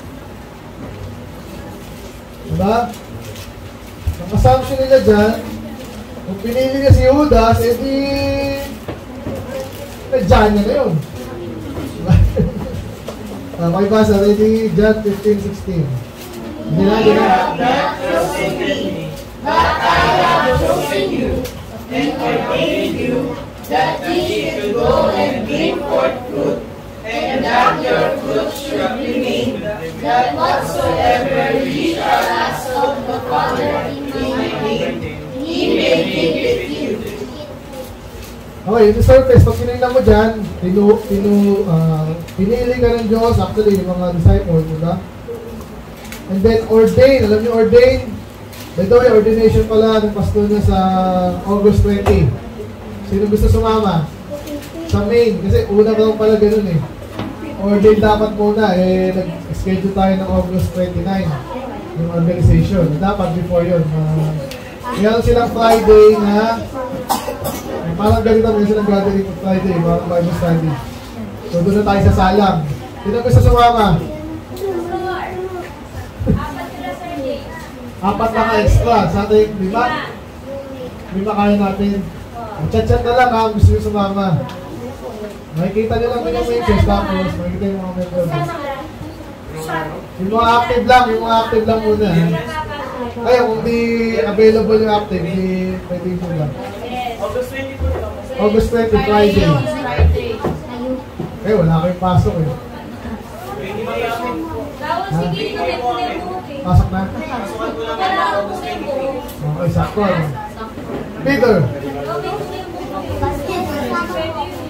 [SPEAKER 1] Diba? Ang assumption nila dyan, kung pinili niya si Judas, edi nadyan niya na yun. Diba? Okay, basa. Ready? John 15:16. Hindi na.
[SPEAKER 2] But I have chosen you and ordained you that ye should go and bring forth fruit, and that your fruit should remain, that whatsoever ye shall ask of the Father in my name, he may give it you.
[SPEAKER 1] Okay, the surface, pag tinignan mo dyan, pinili ka ng Diyos, actually, yung mga disciples, diba? And then, ordain, alam niyo, ordain, by the way, ordination pala ng pastor niya sa August 20. Sino gusto sumama? Sa main, kasi una ba pala ganun eh. Ordain dapat muna, nag-schedule tayo ng August 29, yung organization. Dapat before yun. Meron silang Friday na, parang ganito, meron silang gathering on Friday, parang Bible study. So doon na tayo sa Salam. Sino gusto sumama? Apat na ka-extra. Sa ating 5? 5 kaya natin. Chat-chat na lang ha, gusto nyo sumama. Makikita nyo lang yung messages, tapos makikita yung mga members. Yung mga active lang muna. Kaya kung di available yung active, di pwede mo lang. August 20, Friday. Eh, wala kayong pasok eh. Pasok na? Okay, sakto. Peter.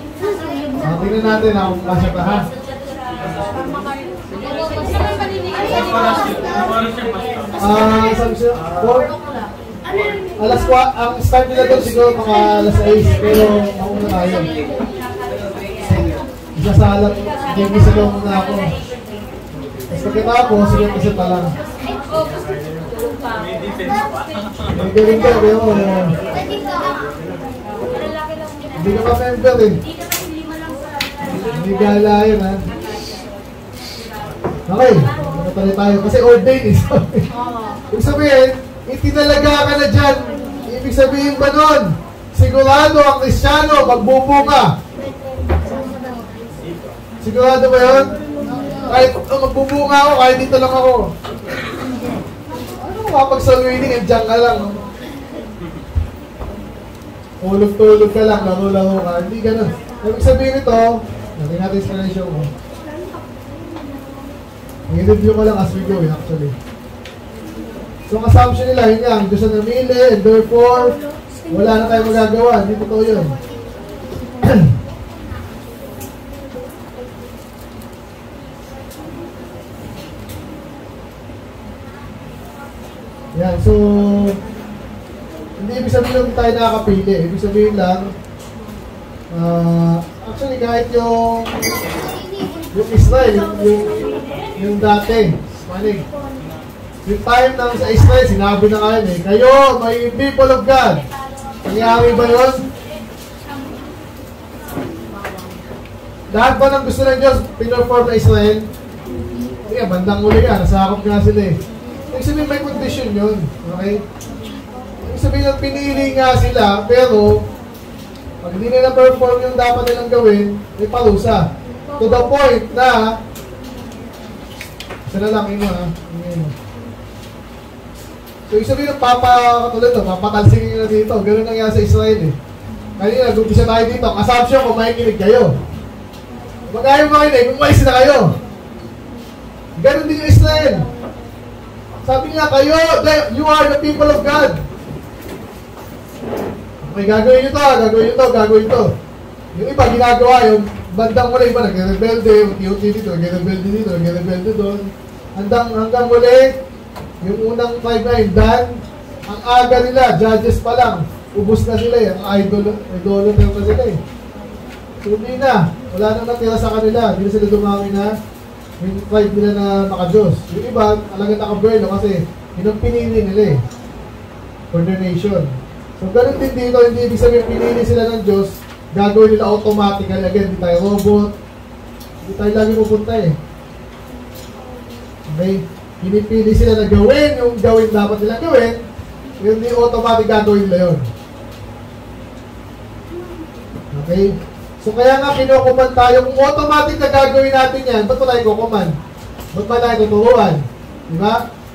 [SPEAKER 1] Tingnan natin kung pasok na ha. Sabi siya, alas 4, ang start nila doon siguro mga alas 6, pero mauna tayo. Isasalang, hindi sa loob na ako. Tapos pagkatapos, sige kasi pa lang. May galing ka, pero hindi ka pa member eh. Hindi gala yun ha. Okay, nakatali tayo. Kasi ordain eh. Ibig sabihin, itinalaga ka na dyan. Ibig sabihin ba nun? Sigurado ang Kristiyano, magbubunga. Sigurado ba yun? Kahit magbubunga ako, kahit dito lang ako. Ano kapag sa winning, andyan ka lang. Ulog-tulog ka lang, laro-laro ka. Hindi ganun. Ibig sabihin ito, natin natin explanation ko. I-review ko lang as we go actually. So ang assumption nila, yun nga, Diyos ang namili, and therefore, wala na tayong magagawa. Hindi totoo yun. Yan, so, hindi ibig sabihin lang tayo nakakapili. Ibig sabihin lang, actually kahit yung Israel, yung dati, Hispanic. Yung time ng sa Israel, sinabi na kayo eh, kayo, may people of God. Nangyari ba yun? Lahat ba ng gusto ng Diyos, pinorform na Israel? Kaya, bandang uli ka, nasakop nga sila eh. Ibig sabihin, may condition yun. Okay? Ibig sabihin, pinili nga sila, pero pag hindi nila perform yung dapat nilang gawin, may parusa. To the point na, isa na lang, yun ha. So, ibig sabihin, katulad to, papatalsingin nyo na dito. Ganun nangyari sa Israel eh. Kanina, nag-umpisa tayo dito. Assumption kung makikinig kayo. Pag ayaw makinig, umalis na kayo. Ganun din yung Israel. Sabi nga kayo, you are the people of God. Okay, gagawin nyo to, gagawin nyo to, gagawin to. Yung iba, ginagawa yung bandang muli, iba, nag-rebelde, unti-unti dito, nag-rebelde dito, nag-rebelde doon. Hanggang muli, yung unang 5 na yun, dan, ang aga nila, judges pa lang, ubus na sila eh, ang idolater pa sila eh. So, hindi na, wala nang natira sa kanila, hindi na sila dumami na, yung 5 nila na maka-Diyos. Yung iba, talagang nakaberlo kasi yun ang pinili nila eh, for their nation. So, ganun din dito, hindi ibig sabihin pinili sila ng Diyos, gagawin nila automatically. Again, hindi tayo robot, hindi tayo lagi pupunta eh. Okay? Pinipili sila na gawin yung gawin dapat nila gawin, hindi automatic gagawin nila yun. Okay? So kaya nga kinukuman tayo, kung automatic na gagawin natin yan, ba't pa tayo kukuman? Ba't pa tayo tuturuan? Diba?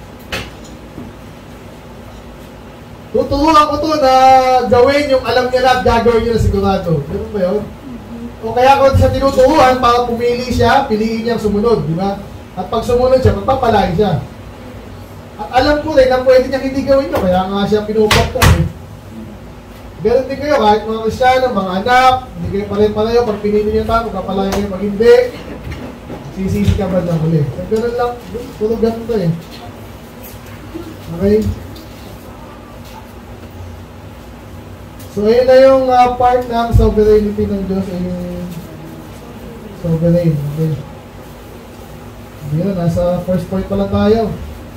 [SPEAKER 1] Tuturuan ko to na gawin yung alam niya na at gagawin niya na sigurado. Ganun ba yun? O kaya kung siya tinuturuan para pumili siya, piliin niyang sumunod, diba? At pag sumunod siya, magpapalay siya. At alam ko rin na pwede niyang hindi gawin nyo, kaya nga siya pinupakpok eh. Ganun din kayo, kahit mga Kristiyano, mga anak, hindi kayo pare-pareho, pag pinili niyo tayo, magpapalay kayo, pag hindi, sisisi ka ba lang ulit. So, ganun lang, puro ganun to eh. Okay? So, ayun na yung part ng sovereignty ng Diyos, ay yung sovereign. Okay? Hindi na, nasa first point pa lang tayo.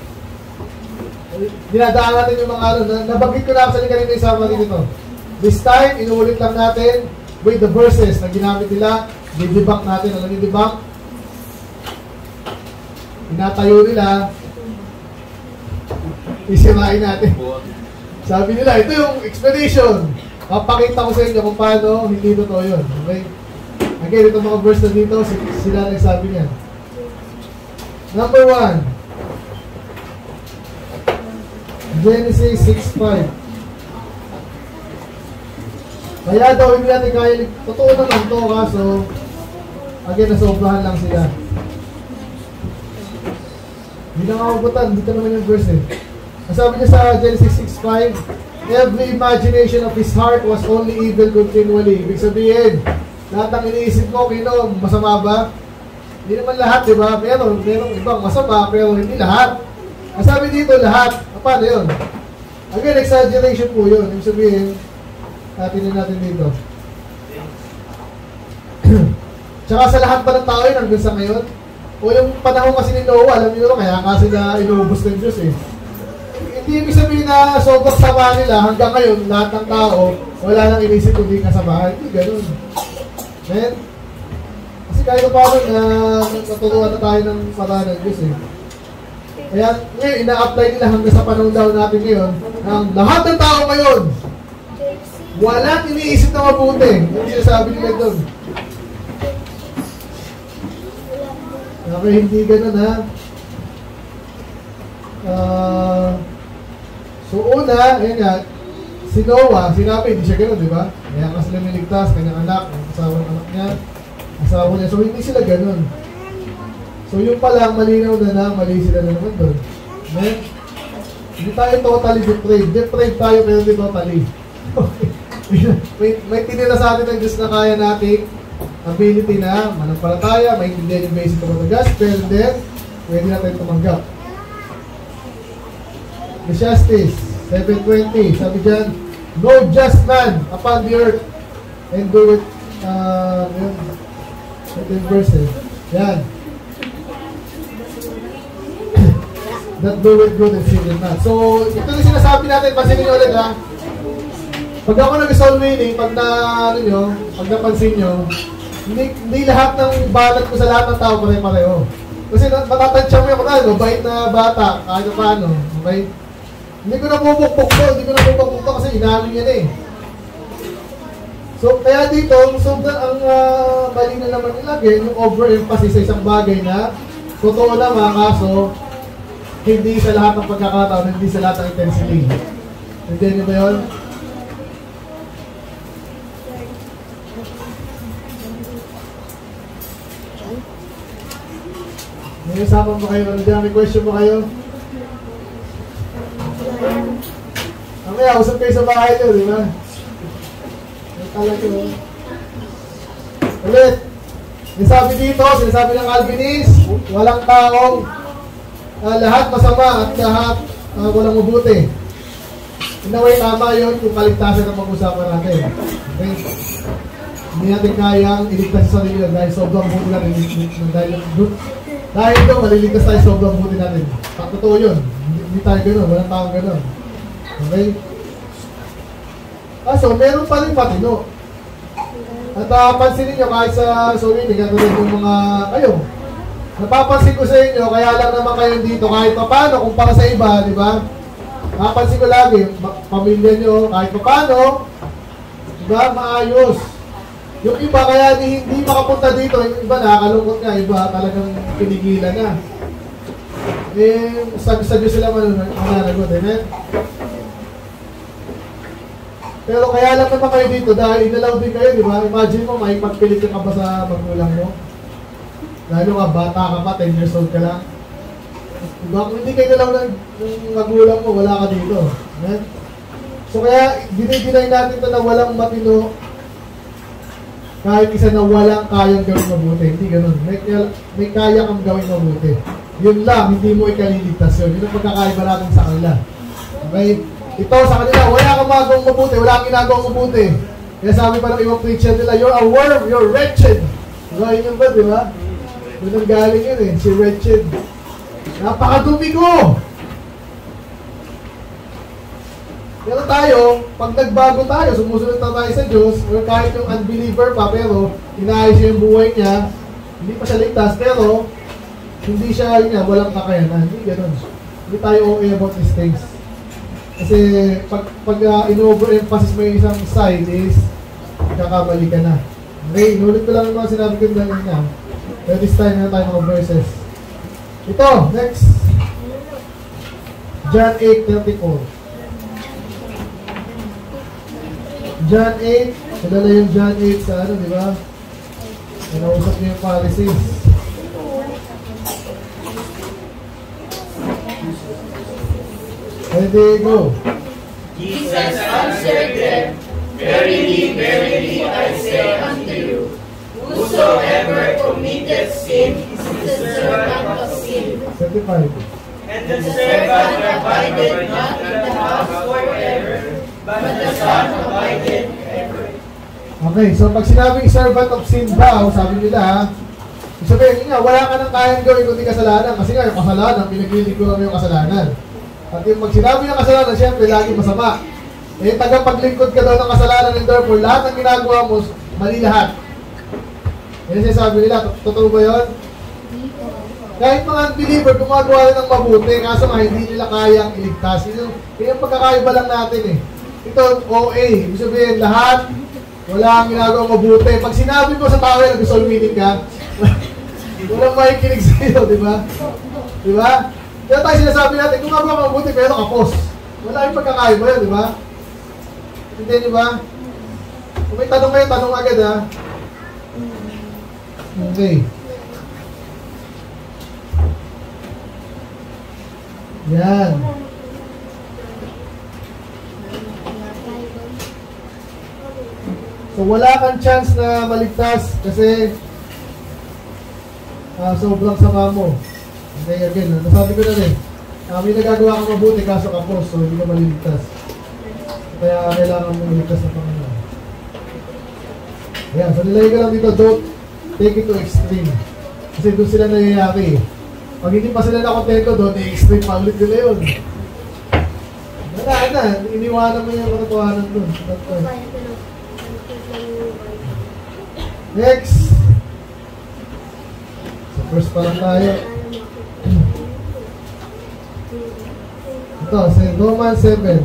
[SPEAKER 1] Dinadaan natin yung mga ano, nabanggit ko na actually kanina yung summary nito. This time, inuulit lang natin with the verses na ginamit nila, di-debunk natin. Alam niyo debunk? Inatayo nila, isirain natin. Sabi nila, ito yung explanation. Papakita ko sa inyo kung paano hindi totoo yun. Okay? Again, itong mga verse na dito, sila nagsabi niya. Number 1, Genesis 6:5. Kaya daw hindi natin kaya, totoo naman to, kaso again, nasobrahan lang sila. Hindi na makabutan, dito naman yung verse eh. Sabi niya sa Genesis 6:5, every imagination of his heart was only evil continually. Ibig sabihin, lahat ng iniisip mo, masama ba? Hindi naman lahat, di ba? Merong ibang masama, pero hindi lahat. Sabi dito, lahat. Paano yun? Again, exaggeration po yun. Ibig sabihin, natin dito. Tsaka sa lahat pa ng tao yun hanggang sa ngayon. O yung panahon kasi ni Noah, alam niyo kaya nga sila inuubos ng Diyos eh. Hindi ibig sabihin na sobrang sama nila hanggang ngayon, lahat ng tao, wala nang inisip kundi kasabahan. Hindi ganun. Men? Kasi kahit pa paano na natutuwa na tayo ng paraan ng Diyos eh. Kaya ngayon, ina-apply nila hanggang sa panahon daw natin ngayon, ang lahat ng tao ngayon, walang iniisip na mabuti. Yung sinasabi nila doon. Okay, hindi ganun ha. So una, ayan nga, si Noah, sinabi, hindi siya ganun, di ba? Kaya nga sila niligtas, kanyang anak, ang anak niya, asawa niya. So hindi sila ganun. So yung palang malinaw na mali sila na naman doon. Amen? Hindi tayo totally depraved. Depraved tayo pero hindi totally. may tinila sa atin ng Diyos na kaya natin ability na manampalataya, maintindihan yung basic of the gospel, and then pwede natin tumanggap. Ecclesiastes 7:20, sabi dyan, no just man upon the earth and do it, yun, verses. Yan. That do it good and sin it not. So, ito yung sinasabi natin, pansinin nyo ulit ha. Pag ako nag-soul winning, pag napansin nyo, hindi lahat ng banat ko sa lahat ng tao pare-pareho. Kasi matatansya mo yung mabait na bata, kahit na paano, okay? Hindi ko na pupukpuk to kasi inamin yan eh. So, kaya dito, ang mali na naman nilagay, yung overemphasis sa isang bagay na totoo naman, kaso hindi sa lahat ng pagkakataon, hindi sa lahat ng intensity. Hindi nyo ba yun? May usapan ba kayo? Ano dyan? May question ba kayo? Mamaya, usap kayo sa bahay nyo, di ba? Ulit. Sinasabi dito, sinasabi ng Calvinist, walang taong lahat masama at lahat walang mabuti. Inaway tama yun kung kaligtasan ang pag-usapan natin. Okay? Hindi natin kayang iligtas sa sarili dahil sobrang buti natin. Dahil doon, maliligtas tayo sobrang buti natin. Totoo yun. Hindi tayo gano'n. Walang taong gano'n. Okay? So meron pa rin patino. At pansinin nyo kahit sa hindi katulad yung mga kayo. Napapansin ko sa inyo, kaya lang naman kayo dito kahit pa paano, kung para sa iba, di ba? Napapansin ko lagi, pamilya nyo, kahit pa paano, di ba, maayos. Yung iba kaya hindi makapunta dito, yung iba nakakalungkot nga, iba talagang pinigilan na. Eh, sabi sila mananagot, amen? Pero kaya lang naman kayo dito dahil inalaw din kayo, di ba? Imagine mo, may pagpilit ka ba sa magulang mo? Lalo ka, bata ka pa, 10 years old ka lang. Diba? Kung hindi kayo nalaw ng magulang mo, wala ka dito. Amen? So kaya, dinay natin ito na walang matino kahit isa na walang kayang gawin mabuti. Hindi ganun. May kaya kang gawin mabuti. Yun lang, hindi mo ikaliligtas yun. Yun ang pagkakaiba natin sa kanila. Okay? Ito sa kanila, wala kang magawang mabuti, wala kang ginagawang mabuti. Kaya sabi pa ng ibang preacher nila, you're a worm, you're wretched. Diba? Yun ba, di ba? Doon ang galing yun eh, si wretched. Napakadumi ko! Pero tayo, pag nagbago tayo, sumusunod na tayo sa Diyos, or kahit yung unbeliever pa, pero inaayos niya yung buhay niya, hindi pa siya ligtas, pero hindi siya, yun nga, walang kakayanan. Hindi ganun. Hindi tayo okay about these things. Kasi pag in-overemphasis mo yung isang side is kakamali ka na. Okay, inulit ko lang yung mga sinabi ko dahil nga. Pero this time na tayo mga verses. Ito, next. John 8:34. John 8, kilala yung John 8 sa ano, di ba? Nausap niyo yung Pharisees. Ready, go.
[SPEAKER 2] Jesus answered them, Verily, verily, I say unto you, whosoever committeth committeth sin is the servant of sin.
[SPEAKER 1] 35.
[SPEAKER 2] And the servant abideth not in the house forever, but the Son abideth ever.
[SPEAKER 1] Okay, so pag sinabing servant of sin ba, sabi nila ha, sabihin nga, wala ka nang kayang gawin kundi kasalanan. Kasi nga, yung kasalanan, pinaglilingkuran mo yung kasalanan. At yung pag sinabi ng kasalanan, siyempre, lagi masama. Eh, tagapaglingkod ka daw ng kasalanan, and therefore, lahat ng ginagawa mo, mali lahat. Yan sinasabi nila, totoo ba yun? Kahit mga unbeliever, gumagawa rin ng mabuti, kaso nga, hindi nila kayang iligtas. Yung pagkakaiba lang natin eh. Ito, OA, ibig sabihin, lahat, wala ang ginagawa mabuti. Pag sinabi mo sa tao, nag-soul meeting ka, walang makikinig sa'yo, di ba? Di ba? Kaya tayo sinasabi natin, kung gagawa ka mabuti, pero kapos. Wala yung pagkakaiba yun, di ba? Hindi, di ba? Kung may tanong kayo, tanong agad ha. Okay. Yan. So wala kang chance na maligtas kasi sobrang sama mo. Okay, again, nasabi ko na rin. May nagagawa kang mabuti kaso kapos, so hindi ka maliligtas. Kaya kailangan mo maligtas ng Panginoon. Ayan, so nilagay ko lang dito, don't take it to extreme. Kasi doon sila nangyayari. Pag hindi pa sila nakontento doon, i-extreme pa ulit nila yun. Wala na, iniwanan mo yung katotohanan doon. Next! So first pa lang tayo. Ito, say Romans 7:19.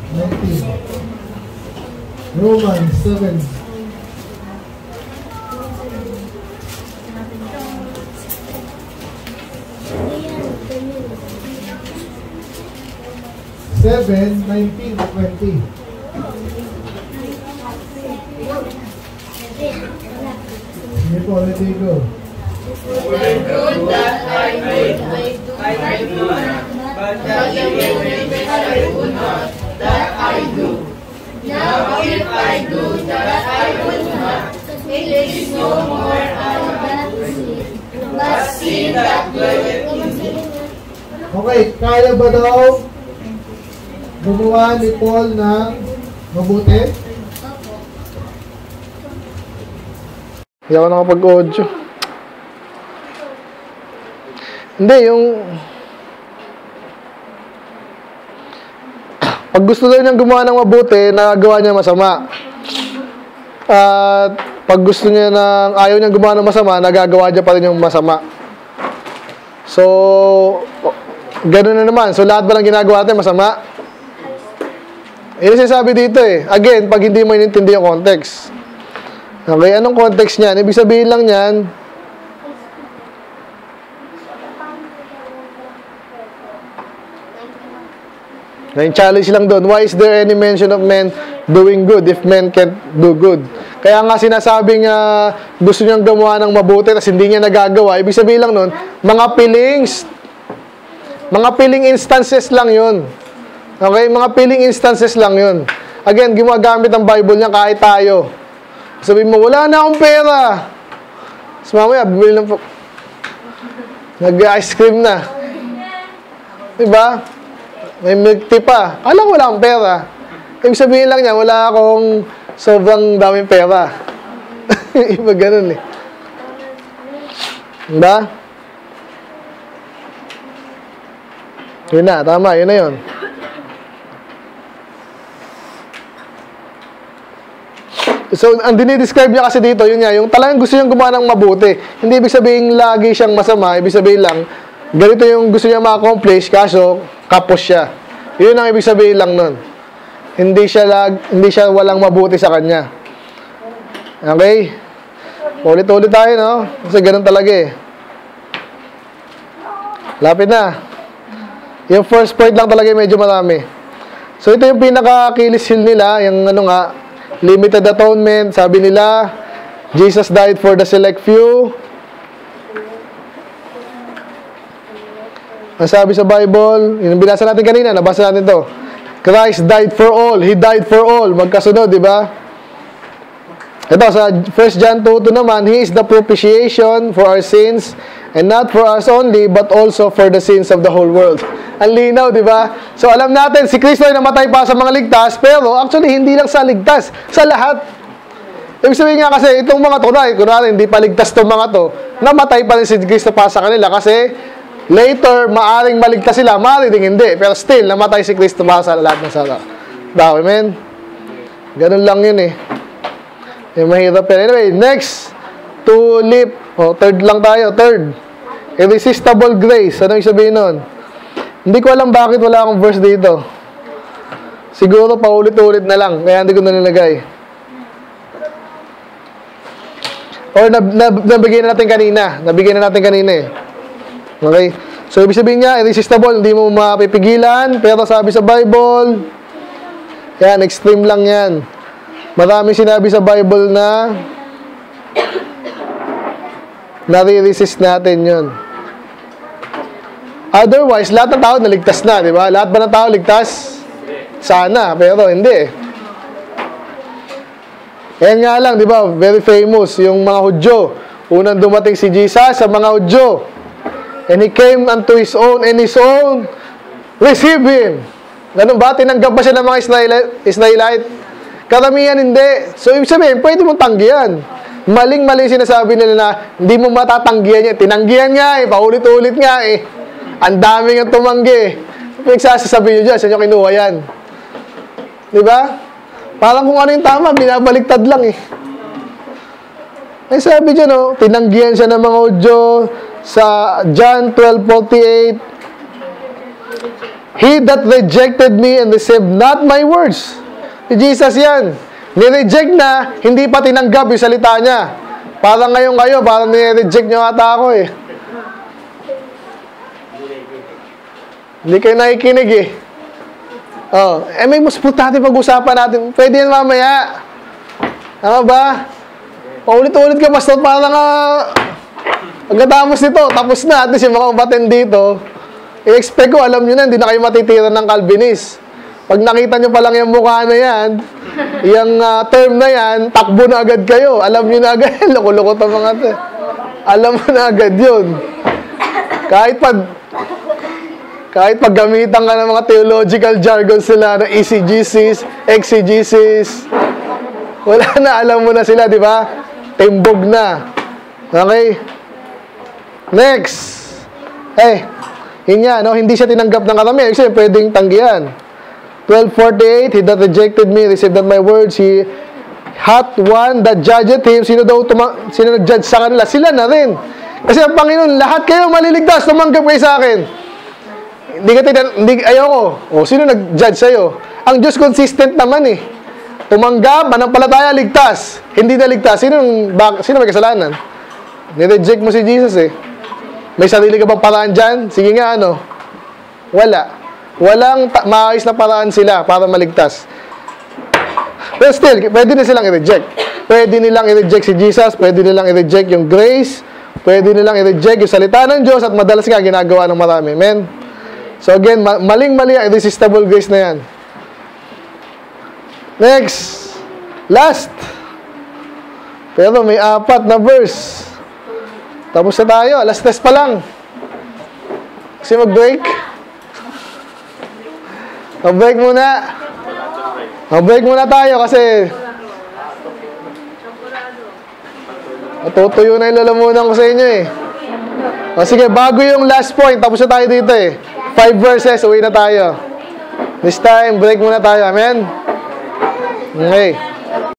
[SPEAKER 1] Romans 7. Seven, 19, 20. Sige po, let me go.
[SPEAKER 2] The good that I do not, but the evil which I would not, that I do. Now if I do that I would not, it is no more I that sin, but sin that dwelleth in me.
[SPEAKER 1] Okay, kaya ba daw gumawa ni Paul ng mabuti?
[SPEAKER 4] Hindi ako nakapag-audio. Hindi, yung pag gusto daw niyang gumawa ng mabuti, nagawa niya masama. At pag gusto niya ng ayaw niyang gumawa ng masama, nagagawa niya pa rin yung masama. So, ganoon na naman. So, lahat ba ng ginagawa natin masama? Yun yung sinasabi dito eh. Again, pag hindi mo inintindi yung context. Okay, anong context niyan? Ibig sabihin lang niyan, na yung challenge lang doon, why is there any mention of men doing good if men can't do good? Kaya nga sinasabing gusto niyang gumawa ng mabuti tapos hindi niya nagagawa. Ibig sabihin lang noon, mga piling instances lang yun. Okay, mga piling instances lang yun. Again, gumagamit ang Bible niya kahit tayo. Sabihin mo, wala na akong pera. Tapos mamaya, bumili ng nag-ice cream na. Diba? May milk tea pa. Alam, wala akong pera. Ibig sabihin lang niya, wala akong sobrang daming pera. Iba ganun eh. Diba? Yun na, tama, yun na yun. So, ang dinidescribe niya kasi dito, yun nga, yung talagang gusto niyang gumawa ng mabuti. Hindi ibig sabihin lagi siyang masama, ibig sabihin lang, ganito yung gusto niya ma-accomplish, kaso, kapos siya. Yun ang ibig sabihin lang nun. Hindi siya walang mabuti sa kanya. Okay? Ulit-ulit tayo, no? Kasi ganun talaga eh. Lapit na. Yung first point lang talaga medyo marami. So, ito yung pinaka-Achilles heel nila, yung ano nga, limited atonement. Sabi nila, Jesus died for the select few. Ang sabi sa Bible, yung binasa natin kanina, nabasa natin to. Christ died for all. He died for all. Magkasunod, di ba? Ito, sa 1 John 2:2 naman, He is the propitiation for our sins, and not for us only, but also for the sins of the whole world. Ang linaw, di ba? So, alam natin, si Kristo ay namatay pa sa mga ligtas, pero actually, hindi lang sa ligtas, sa lahat. Ibig sabihin nga kasi, itong mga to, kunwari, hindi pa ligtas itong mga to, namatay pa rin si Kristo pa sa kanila, kasi later, maaring maligtas sila, maaring din hindi, pero still, namatay si Kristo pa sa lahat ng sala. Daw, amen? Ganun lang yun eh. Yung mahirap yan. Anyway, next, tulip. Third lang tayo. Third, irresistible grace. Ano yung sabihin nun? Hindi ko alam bakit wala akong verse dito. Siguro paulit-ulit na lang. Kaya hindi ko nalagay. Or nabigyan na natin kanina. Nabigyan na natin kanina eh. Okay? So, ibig sabihin niya, irresistible. Hindi mo mapipigilan. Pero sabi sa Bible, yan, extreme lang yan. Marami sinabi sa Bible na nare-resist natin yun. Otherwise, lahat ng tao naligtas na, di ba? Lahat ba ng tao ligtas? Sana, pero hindi. Yan nga lang, di ba? Very famous, yung mga Hudyo. Unang dumating si Jesus sa mga Hudyo. And He came unto His own, and His own receive Him. Ganun ba? Tinanggap ba siya ng mga Israelite? Karamihan hindi. So, ibig sabihin, pwede mong tanggihan. Maling-mali sinasabi nila na hindi mo matatanggihan niya. Tinanggihan nga eh. Paulit-ulit nga eh. Ang dami nga tumanggi. Pinagsasasabi nyo dyan, saan nyo kinuha yan? Diba? Parang kung ano yung tama, binabaliktad lang eh. Ay sabi dyan, oh, tinanggihan siya ng mga Hudyo sa John 12:48. He that rejected me and received not my words. Si Jesus yan. Nireject na, hindi pa tinanggap yung salita niya. Parang ngayon kayo, parang nireject nyo ata ako eh. Hindi kayo nakikinig eh. May mas natin pag-usapan natin. Pwede yan mamaya. Ano ba? Paulit-ulit ka, pastor, parang pagkatapos nito, tapos na. At least yung mga umaten dito, i-expect ko, alam nyo na, hindi na kayo matitira ng Calvinist. Pag nakita nyo pa lang yung mukha na yan, yung term na yan, takbo na agad kayo. Alam nyo na agad, loko-loko ito mga ito. Alam mo na agad yun. Kahit pag gamitan ka ng mga theological jargon sila na exegesis, wala na, alam mo na sila, di ba? Timbog na. Okay? Next. Yun nga, no? Hindi siya tinanggap ng karami. Kasi pwedeng tanggihan. 12:48, He that rejected me, received not my words. He hath one that judgeth him. Sino nag-judge sa kanila? Sila na rin. Kasi ang Panginoon, lahat kayo maliligtas, tumanggap kayo sa akin. Ayoko. Sino nag-judge sa'yo? Ang Diyos consistent naman eh. Tumanggap, manampalataya, ligtas. Hindi na ligtas. Sino may kasalanan? Nireject mo si Jesus eh. May sarili ka bang paraan dyan? Sige nga, ano? Wala. Walang maayos na paraan sila para maligtas. But still, pwede na silang i-reject. Pwede nilang i-reject si Jesus, pwede nilang i-reject yung grace, pwede nilang i-reject yung salita ng Diyos, at madalas nga ginagawa ng marami. Amen? So again, maling-mali ang irresistible grace na yan. Next. Last. Pero may 4 na verse. Tapos na tayo. Last test pa lang. Kasi mag-break. Mag-break muna. Mag-break muna tayo kasi matutuyo na yung lalamunan ko sa inyo eh. Sige, bago yung last point, tapos na tayo dito eh. 5 verses, uwi na tayo. This time, break muna tayo. Amen? Okay.